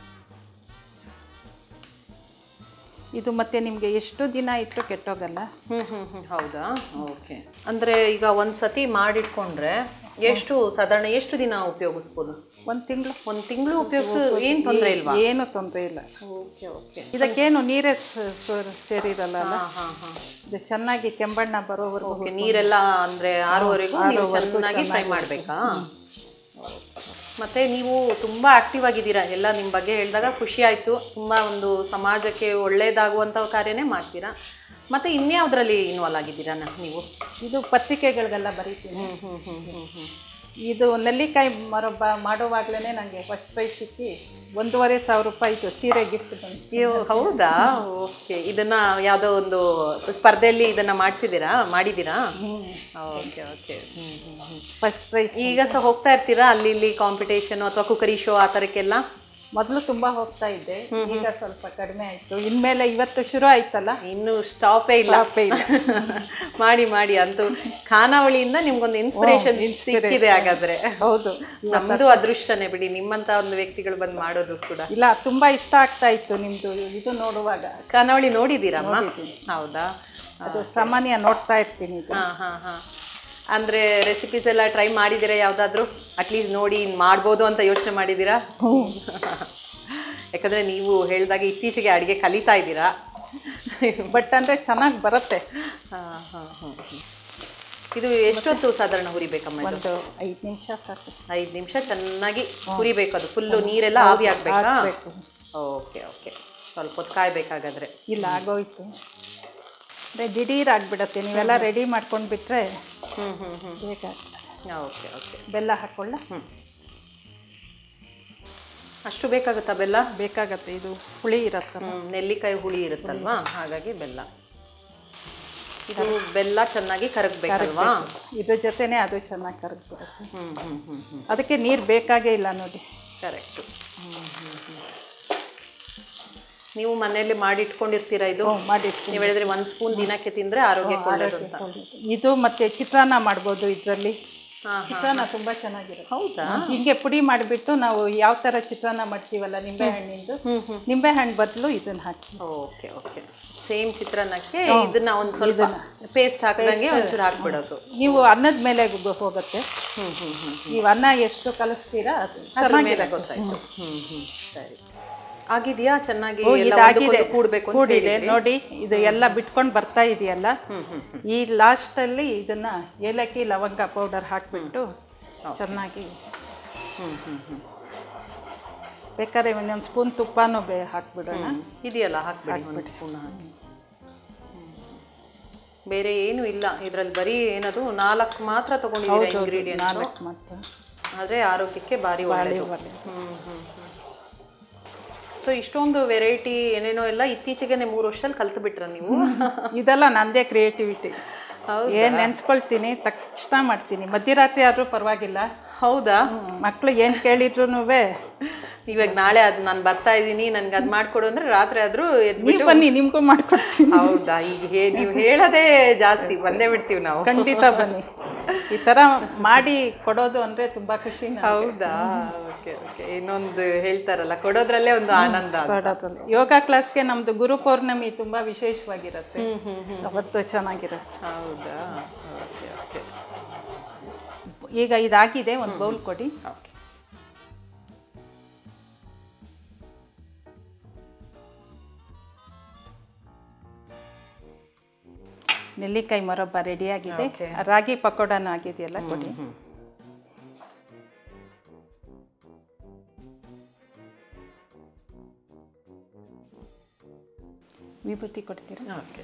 ಇದು ಮತ್ತೆ ನಿಮಗೆ ಎಷ್ಟು ದಿನ ಇಟ್ಟು ಕೆಟ್ಟೋಗಲ್ಲ. ಹೌದಾ? ಓಕೆ. ಅಂದರೆ ಈಗ ಒಂದು ಸತಿ ಮಾಡಿಟ್ಕೊಂಡ್ರೆ ಎಷ್ಟು ಸಾಧಾರಣ ಎಷ್ಟು ದಿನ ಉಪಯೋಗಿಸ್ಬೋದು? 1 ತಿಂಗಳು. 1 ತಿಂಗಳು ಉಪಯೋಗಿಸೋ ಏನು ತೊಂದರೆ ಇಲ್ವಾ? ಏನು ತೊಂದರೆ ಇಲ್ಲ. ಓಕೆ. ಇದಕ್ಕೇನು ನೀರೇ ಸೇರಿರಲ್ಲ. ಇದು ಚೆನ್ನಾಗಿ ಕೆಂಬಣ್ಣ ಬರೋವರೆಗೂ ನೀರೆಲ್ಲ ಅಂದರೆ ಆರೋವರೆಗೂ ಚೆನ್ನಾಗಿ ಫ್ರೈ ಮಾಡಬೇಕಾ? ಮತ್ತು ನೀವು ತುಂಬ ಆ್ಯಕ್ಟಿವ್ ಆಗಿದ್ದೀರಾ, ಎಲ್ಲ ನಿಮ್ಮ ಬಗ್ಗೆ ಹೇಳಿದಾಗ ಖುಷಿ ಆಯಿತು. ತುಂಬ ಒಂದು ಸಮಾಜಕ್ಕೆ ಒಳ್ಳೆಯದಾಗುವಂಥ ಕಾರ್ಯನೇ ಮಾಡ್ತೀರಾ. ಮತ್ತು ಇನ್ಯಾವುದರಲ್ಲಿ ಇನ್ವಾಲ್ವ್ ಆಗಿದ್ದೀರಾ ನೀವು? ಇದು ಪತ್ರಿಕೆಗಳಿಗೆಲ್ಲ ಬರೀತೀನಿ. ಇದು ನೆಲ್ಲಿಕಾಯಿ ಮರೊಬ್ಬ ಮಾಡುವಾಗಲೇ ನನಗೆ ಫಸ್ಟ್ ಪ್ರೈಸ್ ಸಿಕ್ಕಿ 1,500 ರೂಪಾಯಿದು ಸೀರೆ ಗಿಫ್ಟ್ ಬಂತು. ಹೌದಾ? ಓಕೆ. ಇದನ್ನ ಯಾವುದೋ ಒಂದು ಸ್ಪರ್ಧೆಯಲ್ಲಿ ಇದನ್ನ ಮಾಡಿದ್ದೀರಾ? Okay okay. First prize. ಈಗ ಸಹ ಹೋಗ್ತಾ ಇರ್ತೀರಾ ಅಲ್ಲಿ ಇಲ್ಲಿ ಕಾಂಪಿಟೇಷನ್ ಅಥವಾ ಕುಕರಿ ಶೋ ಆ ಥರಕ್ಕೆಲ್ಲ? ಮೊದಲು ತುಂಬ ಹೋಗ್ತಾ ಇದ್ದೆ, ಈಗ ಸ್ವಲ್ಪ ಕಡಿಮೆ ಆಯಿತು. ಇನ್ಮೇಲೆ ಇವತ್ತು ಶುರು ಆಯ್ತಲ್ಲ, ಇನ್ನು ಸ್ಟಾಪೇ ಇಲ್ಲ. ಮಾಡಿ ಅಂತೂ ಖಾನಾವಳಿಯಿಂದ ನಿಮ್ಗೊಂದು ಇನ್ಸ್ಪಿರೇಷನ್ ಸಿಕ್ಕಿದೆ ಹಾಗಾದ್ರೆ. ಹೌದು, ನಮ್ದು ಅದೃಷ್ಟನೇ ಬಿಡಿ, ನಿಮ್ಮಂತ ಒಂದು ವ್ಯಕ್ತಿಗಳು ಬಂದು ಮಾಡೋದು ಕೂಡ. ಇಲ್ಲ, ತುಂಬಾ ಇಷ್ಟ ಆಗ್ತಾ ಇತ್ತು ನಿಮ್ದು ಇದು ನೋಡುವಾಗ. ಖಾನಾವಳಿ ನೋಡಿದ್ದೀರಮ್ಮ? ಹೌದಾ? ಅದು ಸಾಮಾನ್ಯ ನೋಡ್ತಾ ಇರ್ತೀನಿ. ಹಾ. ಅಂದರೆ ರೆಸಿಪೀಸ್ ಎಲ್ಲ ಟ್ರೈ ಮಾಡಿದ್ದೀರಾ ಯಾವುದಾದ್ರೂ? ಅಟ್ಲೀಸ್ಟ್ ನೋಡಿ ಮಾಡ್ಬೋದು ಅಂತ ಯೋಚನೆ ಮಾಡಿದ್ದೀರಾ? ಯಾಕಂದರೆ ನೀವು ಹೇಳಿದಾಗ ಇತ್ತೀಚೆಗೆ ಅಡುಗೆ ಕಲಿತಾ ಇದ್ದೀರಾ. ಬಟ್ ಅಂದರೆ ಚೆನ್ನಾಗಿ ಬರುತ್ತೆ. ಹಾಂ. ಇದು ಎಷ್ಟೊತ್ತು ಸಾಧಾರಣ ಹುರಿಬೇಕಮ್ಮ? ಒಂದು 5 ನಿಮಿಷ ಸಾಕು. 5 ನಿಮಿಷ ಚೆನ್ನಾಗಿ ಹುರಿಬೇಕು. ಅದು ಫುಲ್ಲು ನೀರೆಲ್ಲ ಆವಿ ಆಗಬೇಕಾ? ಓಕೆ. ಸ್ವಲ್ಪ ಹೊತ್ತು ಕಾಯಬೇಕಾಗಾದ್ರೆ. ಇಲ್ಲ, ಆಗೋಯ್ತು. ಅಂದರೆ ದಿಢೀರ್ ಆಗಿಬಿಡತ್ತೆ. ನೀವೆಲ್ಲ ರೆಡಿ ಮಾಡ್ಕೊಂಡು ಬಿಟ್ಟರೆ ಬೇಕಾಗುತ್ತೆ. ಓಕೆ. ಬೆಲ್ಲ ಹಾಕೊಳ್ಳ? ಅಷ್ಟು ಬೇಕಾಗುತ್ತಾ ಬೆಲ್ಲ? ಬೇಕಾಗತ್ತೆ, ಇದು ಹುಳಿ ಇರತ್ತೆ. ನೆಲ್ಲಿಕಾಯಿ ಹುಳಿ ಇರುತ್ತಲ್ವಾ, ಹಾಗಾಗಿ ಬೆಲ್ಲ. ಇದು ಬೆಲ್ಲ ಚೆನ್ನಾಗಿ ಕರಗಬೇಕಲ್ವಾ? ಇದ್ರ ಜೊತೆನೆ ಅದು ಚೆನ್ನಾಗಿ ಕರಗ್ಬಿಡುತ್ತೆ. ಅದಕ್ಕೆ ನೀರು ಬೇಕಾಗೇ ಇಲ್ಲ ನೋಡಿ. ಕರೆಕ್ಟು. ನೀವು ಮನೆಯಲ್ಲಿ ಮಾಡಿ ಇಟ್ಕೊಂಡಿರ್ತೀರಾ ಇದು? ಮಾಡಿರ್ತೀನಿ. ನೀವು ಹೇಳಿದ್ರೆ 1 ಸ್ಪೂನ್ ದಿನಕ್ಕೆ ತಿಂದರೆ ಆರೋಗ್ಯಕ್ಕೆ ಒಳ್ಳೆಯದು ಅಂತ. ಇದು ಮತ್ತೆ ಚಿತ್ರಾನ್ನ ಮಾಡ್ಬೋದು ಇದರಲ್ಲಿ. ಚಿತ್ರಾನ್ನ ತುಂಬ ಚೆನ್ನಾಗಿರುತ್ತೆ. ಹೌದಾ? ಹಿಂಗೆ ಪುಡಿ ಮಾಡಿಬಿಟ್ಟು ನಾವು ಯಾವ ಥರ ಚಿತ್ರಾನ್ನ ಮಾಡ್ತೀವಲ್ಲ ನಿಂಬೆಹಣ್ಣಿಂದು, ನಿಂಬೆಹಣ್ಣು ಬದಲು ಇದನ್ನು ಹಾಕಿ. ಓಕೆ. ಸೇಮ್ ಚಿತ್ರಾನ್ನಕ್ಕೆ ಇದನ್ನ ಒಂದು ಸ್ವಲ್ಪ ಪೇಸ್ಟ್ ಹಾಕಿದಂಗೆ ಒಂಚೂರು ಹಾಕ್ಬಿಡೋದು. ನೀವು ಅನ್ನದ ಮೇಲೆ ಹೋಗುತ್ತೆ. ನೀವು ಅನ್ನ ಎಷ್ಟು ಕಲಿಸ್ತೀರಾ ಅದು ಚೆನ್ನಾಗಿದೆ. ಗೊತ್ತಾಯ್ತು. ಸರಿ. ಆಗಿದೆಯಾ ಚೆನ್ನಾಗಿ? ಕೂಡಿದೆ ನೋಡಿ. ಇದು ಎಲ್ಲ ಬಿಟ್ಕೊಂಡು ಬರ್ತಾ ಇದೆಯಲ್ಲ, ಈ ಲಾಸ್ಟಲ್ಲಿ ಇದನ್ನ ಏಲಕ್ಕಿ ಲವಂಗ ಪೌಡರ್ ಹಾಕಿಬಿಟ್ಟು ಚೆನ್ನಾಗಿ ಬೇಕಾದ್ರೆ ಒಂದೊಂದು ಸ್ಪೂನ್ ತುಪ್ಪನೂ ಹಾಕ್ಬಿಡೋಣ. ಇದೆಯಲ್ಲ ಹಾಕ್ಬಿಡಿ, 1 ಸ್ಪೂನ್ ಹಾಕಿ. ಬೇರೆ ಏನು ಇಲ್ಲ ಇದರಲ್ಲಿ, ಬರೀ ಏನದು 4 ಮಾತ್ರ ತಗೊಂಡಿದ್ದೀರಾ ಇಂಗ್ರೀಡಿಯೆಂಟ್ಸ್? 4 ಮಾತ್ರ. ಆದರೆ ಆರೋಗ್ಯಕ್ಕೆ ಭಾರಿ ಒಳ್ಳೆಯದು. ಸೊ ಇಷ್ಟೊಂದು ವೆರೈಟಿ ಏನೇನೋ ಎಲ್ಲ ಇತ್ತೀಚೆಗೆ 3 ವರ್ಷದಲ್ಲಿ ಕಲ್ತು ಬಿಟ್ರ ನೀವು? ಇದೆಲ್ಲ ನಂದೇ ಕ್ರಿಯೇಟಿವಿಟಿ. ಏನು ನೆನ್ಸ್ಕೊಳ್ತೀನಿ ತಕ್ಷಣ ಮಾಡ್ತೀನಿ. ಮಧ್ಯರಾತ್ರಿ ಆದರೂ ಪರವಾಗಿಲ್ಲ. ಹೌದಾ? ಮಕ್ಕಳು ಏನು ಕೇಳಿದ್ರು ಇವಾಗ ನಾಳೆ ಅದು ನಾನು ಬರ್ತಾ ಇದ್ದೀನಿ ನನಗೆ ಅದು ಮಾಡಿಕೊಡು ಅಂದರೆ ರಾತ್ರಿ ಆದರೂ ನೀವು ಬನ್ನಿ, ನಿಮಗೂ ಮಾಡಿಕೊಡ್ತೀನಿ. ಹೌದಾ? ಈಗ ನೀವು ಹೇಳೋದೇ ಜಾಸ್ತಿ, ಬಂದೇ ಬಿಡ್ತೀವಿ ನಾವು. ಖಂಡಿತ ಬನ್ನಿ. ಈ ಥರ ಮಾಡಿ ಕೊಡೋದು ಅಂದರೆ ತುಂಬ ಖುಷಿ. ಹೌದಾ? ಓಕೆ. ಇನ್ನೊಂದು ಹೇಳ್ತಾರಲ್ಲ, ಕೊಡೋದ್ರಲ್ಲೇ ಒಂದು ಆನಂದ. ಕೊಡೋದ್ರಲ್ಲಿ ಯೋಗ ಕ್ಲಾಸ್ಗೆ ನಮ್ಮದು ಗುರು ಪೌರ್ಣಮಿ ತುಂಬ ವಿಶೇಷವಾಗಿರುತ್ತೆ. ಅವತ್ತು ಚೆನ್ನಾಗಿರುತ್ತೆ. ಹೌದಾ? ಓಕೆ. ಈಗ ಇದಾಗಿದೆ, ಒಂದು ಬೌಲ್ ಕೊಡಿ. ಓಕೆ. ನೆಲ್ಲಿಕಾಯಿ ಮರೊಬ್ಬ ರೆಡಿಯಾಗಿದೆ. ರಾಗಿ ಪಕೋಡನೂ ಆಗಿದೆಯಲ್ಲ, ಕೊಡಿ. ವಿಭೂತಿ ಕೊಡ್ತೀರಾ? ಓಕೆ.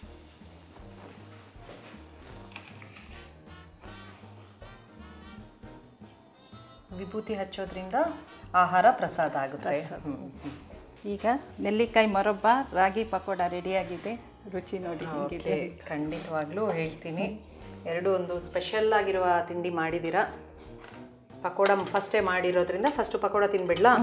ವಿಭೂತಿ ಹಚ್ಚೋದ್ರಿಂದ ಆಹಾರ ಪ್ರಸಾದ ಆಗುತ್ತೆ. ಈಗ ನೆಲ್ಲಿಕಾಯಿ ಮರೊಬ್ಬ ರಾಗಿ ಪಕೋಡ ರೆಡಿಯಾಗಿದೆ. ರುಚಿ ನೋಡಿ. ಖಂಡಿತವಾಗ್ಲೂ ಹೇಳ್ತೀನಿ. ಎರಡು ಒಂದು ಸ್ಪೆಷಲ್ ಆಗಿರುವ ತಿಂಡಿ ಮಾಡಿದ್ದೀರಾ. ಪಕೋಡ ಫಸ್ಟೇ ಮಾಡಿರೋದ್ರಿಂದ ಫಸ್ಟು ಪಕೋಡ ತಿನ್ಬಿಡ್ಲಾ?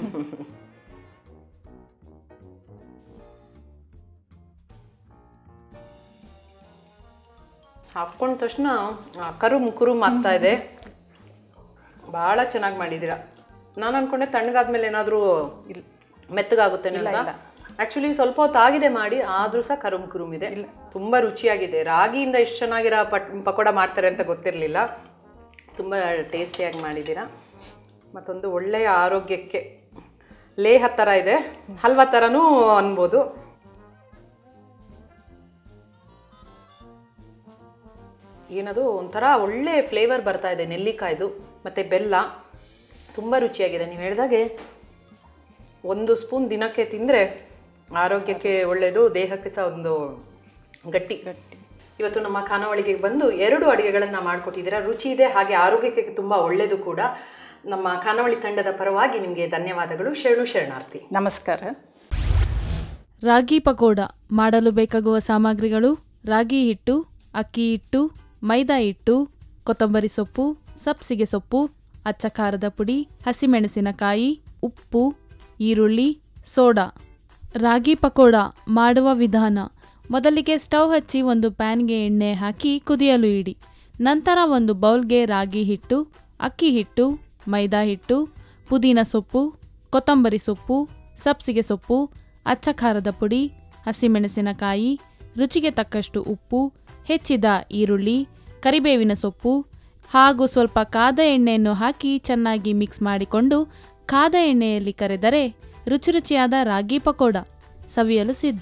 ಹಾಕ್ಕೊಂಡ ತಕ್ಷಣ ಕುರುಮ್ ಆಗ್ತಾ ಇದೆ. ಭಾಳ ಚೆನ್ನಾಗಿ ಮಾಡಿದ್ದೀರಾ. ನಾನು ಅಂದ್ಕೊಂಡೆ ತಣ್ಣಗಾದ್ಮೇಲೆ ಏನಾದರೂ ಮೆತ್ತಗಾಗುತ್ತೆ ಅಂತ. ಆ್ಯಕ್ಚುಲಿ ಸ್ವಲ್ಪ ಹೊತ್ತು ಆಗಿದೆ ಮಾಡಿ, ಆದರೂ ಸಹ ಕುರುಮ್ ಇದೆ. ತುಂಬ ರುಚಿಯಾಗಿದೆ. ರಾಗಿಯಿಂದ ಎಷ್ಟು ಚೆನ್ನಾಗಿರೋ ಪಕೋಡ ಮಾಡ್ತಾರೆ ಅಂತ ಗೊತ್ತಿರಲಿಲ್ಲ. ತುಂಬ ಟೇಸ್ಟಿಯಾಗಿ ಮಾಡಿದ್ದೀರಾ. ಮತ್ತೊಂದು ಒಳ್ಳೆಯ ಆರೋಗ್ಯಕ್ಕೆ ಲೇಹ ಥರ ಇದೆ, ಹಲ್ವಾ ಥರನೂ ಅನ್ಬೋದು. ಏನದು ಒಂಥರ ಒಳ್ಳೆ ಫ್ಲೇವರ್ ಬರ್ತಾ ಇದೆ ನೆಲ್ಲಿಕಾಯ್ದು ಮತ್ತು ಬೆಲ್ಲ. ತುಂಬ ರುಚಿಯಾಗಿದೆ. ನೀವು ಹೇಳಿದಾಗೆ 1 ಸ್ಪೂನ್ ದಿನಕ್ಕೆ ತಿಂದರೆ ಆರೋಗ್ಯಕ್ಕೆ ಒಳ್ಳೆಯದು, ದೇಹಕ್ಕೆ ಸಹ ಒಂದು ಗಟ್ಟಿ. ಇವತ್ತು ನಮ್ಮ ಖಾನಾವಳಿಗೆ ಬಂದು 2 ಅಡುಗೆಗಳನ್ನು ಮಾಡಿಕೊಟ್ಟಿದ್ದೀರಾ. ರುಚಿ ಇದೆ, ಹಾಗೆ ಆರೋಗ್ಯಕ್ಕೆ ತುಂಬ ಒಳ್ಳೆಯದು ಕೂಡ. ನಮ್ಮ ಖಾನಾವಳಿ ತಂಡದ ಪರವಾಗಿ ನಿಮಗೆ ಧನ್ಯವಾದಗಳು. ಶರಣಾರ್ಥಿ. ನಮಸ್ಕಾರ. ರಾಗಿ ಪಕೋಡ ಮಾಡಲು ಬೇಕಾಗುವ ಸಾಮಗ್ರಿಗಳು: ರಾಗಿ ಹಿಟ್ಟು, ಅಕ್ಕಿ ಹಿಟ್ಟು, ಮೈದಾ ಹಿಟ್ಟು, ಕೊತ್ತಂಬರಿ ಸೊಪ್ಪು, ಸಬ್ಸಿಗೆ ಸೊಪ್ಪು, ಅಚ್ಚ ಖಾರದ ಪುಡಿ, ಹಸಿಮೆಣಸಿನಕಾಯಿ, ಉಪ್ಪು, ಈರುಳ್ಳಿ, ಸೋಡಾ. ರಾಗಿ ಪಕೋಡ ಮಾಡುವ ವಿಧಾನ: ಮೊದಲಿಗೆ ಸ್ಟವ್ ಹಚ್ಚಿ ಒಂದು ಪ್ಯಾನ್ಗೆ ಎಣ್ಣೆ ಹಾಕಿ ಕುದಿಯಲು ಇಡಿ. ನಂತರ ಒಂದು ಬೌಲ್ಗೆ ರಾಗಿ ಹಿಟ್ಟು, ಅಕ್ಕಿ ಹಿಟ್ಟು, ಮೈದಾ ಹಿಟ್ಟು, ಪುದೀನ ಸೊಪ್ಪು, ಕೊತ್ತಂಬರಿ ಸೊಪ್ಪು, ಸಬ್ಸಿಗೆ ಸೊಪ್ಪು, ಅಚ್ಚ ಖಾರದ ಪುಡಿ, ಹಸಿಮೆಣಸಿನಕಾಯಿ, ರುಚಿಗೆ ತಕ್ಕಷ್ಟು ಉಪ್ಪು, ಹೆಚ್ಚಿದ ಈರುಳ್ಳಿ, ಕರಿಬೇವಿನ ಸೊಪ್ಪು ಹಾಗೂ ಸ್ವಲ್ಪ ಕಾದ ಎಣ್ಣೆಯನ್ನು ಹಾಕಿ ಚೆನ್ನಾಗಿ ಮಿಕ್ಸ್ ಮಾಡಿಕೊಂಡು ಕಾದ ಎಣ್ಣೆಯಲ್ಲಿ ಕರೆದರೆ ರುಚಿಯಾದ ರಾಗಿ ಪಕೋಡ ಸವಿಯಲು ಸಿದ್ಧ.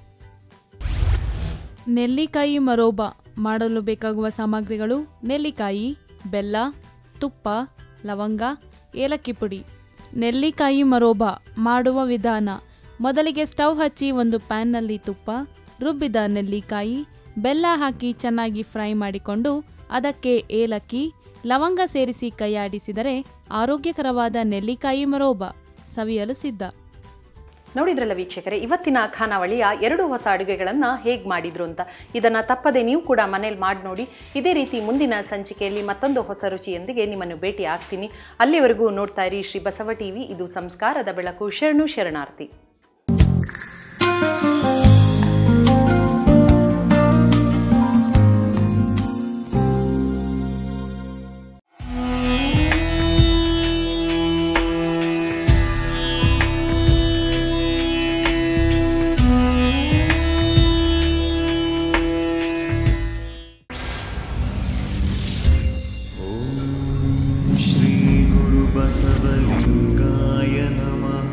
ನೆಲ್ಲಿಕಾಯಿ ಮರೋಬ ಮಾಡಲು ಬೇಕಾಗುವ ಸಾಮಗ್ರಿಗಳು: ನೆಲ್ಲಿಕಾಯಿ, ಬೆಲ್ಲ, ತುಪ್ಪ, ಲವಂಗ, ಏಲಕ್ಕಿ ಪುಡಿ. ನೆಲ್ಲಿಕಾಯಿ ಮರೋಬ ಮಾಡುವ ವಿಧಾನ: ಮೊದಲಿಗೆ ಸ್ಟವ್ ಹಚ್ಚಿ ಒಂದು ಪ್ಯಾನ್ನಲ್ಲಿ ತುಪ್ಪ, ರುಬ್ಬಿದ ನೆಲ್ಲಿಕಾಯಿ, ಬೆಲ್ಲ ಹಾಕಿ ಚೆನ್ನಾಗಿ ಫ್ರೈ ಮಾಡಿಕೊಂಡು ಅದಕ್ಕೆ ಏಲಕ್ಕಿ, ಲವಂಗ ಸೇರಿಸಿ ಕೈಯಾಡಿಸಿದರೆ ಆರೋಗ್ಯಕರವಾದ ನೆಲ್ಲಿಕಾಯಿ ಮರೋಬ ಸವಿಯಲು ಸಿದ್ಧ. ನೋಡಿದ್ರಲ್ಲ ವೀಕ್ಷಕರೇ, ಇವತ್ತಿನ ಖಾನಾವಳಿಯ 2 ಹೊಸ ಅಡುಗೆಗಳನ್ನು ಹೇಗೆ ಮಾಡಿದ್ರು ಅಂತ. ಇದನ್ನು ತಪ್ಪದೆ ನೀವು ಕೂಡ ಮನೇಲಿ ಮಾಡಿ ನೋಡಿ. ಇದೇ ರೀತಿ ಮುಂದಿನ ಸಂಚಿಕೆಯಲ್ಲಿ ಮತ್ತೊಂದು ಹೊಸ ರುಚಿಯೊಂದಿಗೆ ನಿಮ್ಮನ್ನು ಭೇಟಿ ಆಗ್ತೀನಿ. ಅಲ್ಲಿವರೆಗೂ ನೋಡ್ತಾ ಇರಿ ಶ್ರೀ ಬಸವ ಟಿವಿ. ಇದು ಸಂಸ್ಕಾರದ ಬೆಳಕು. ಶರಣಾರ್ಥಿ. बसवलिंगाय नमः।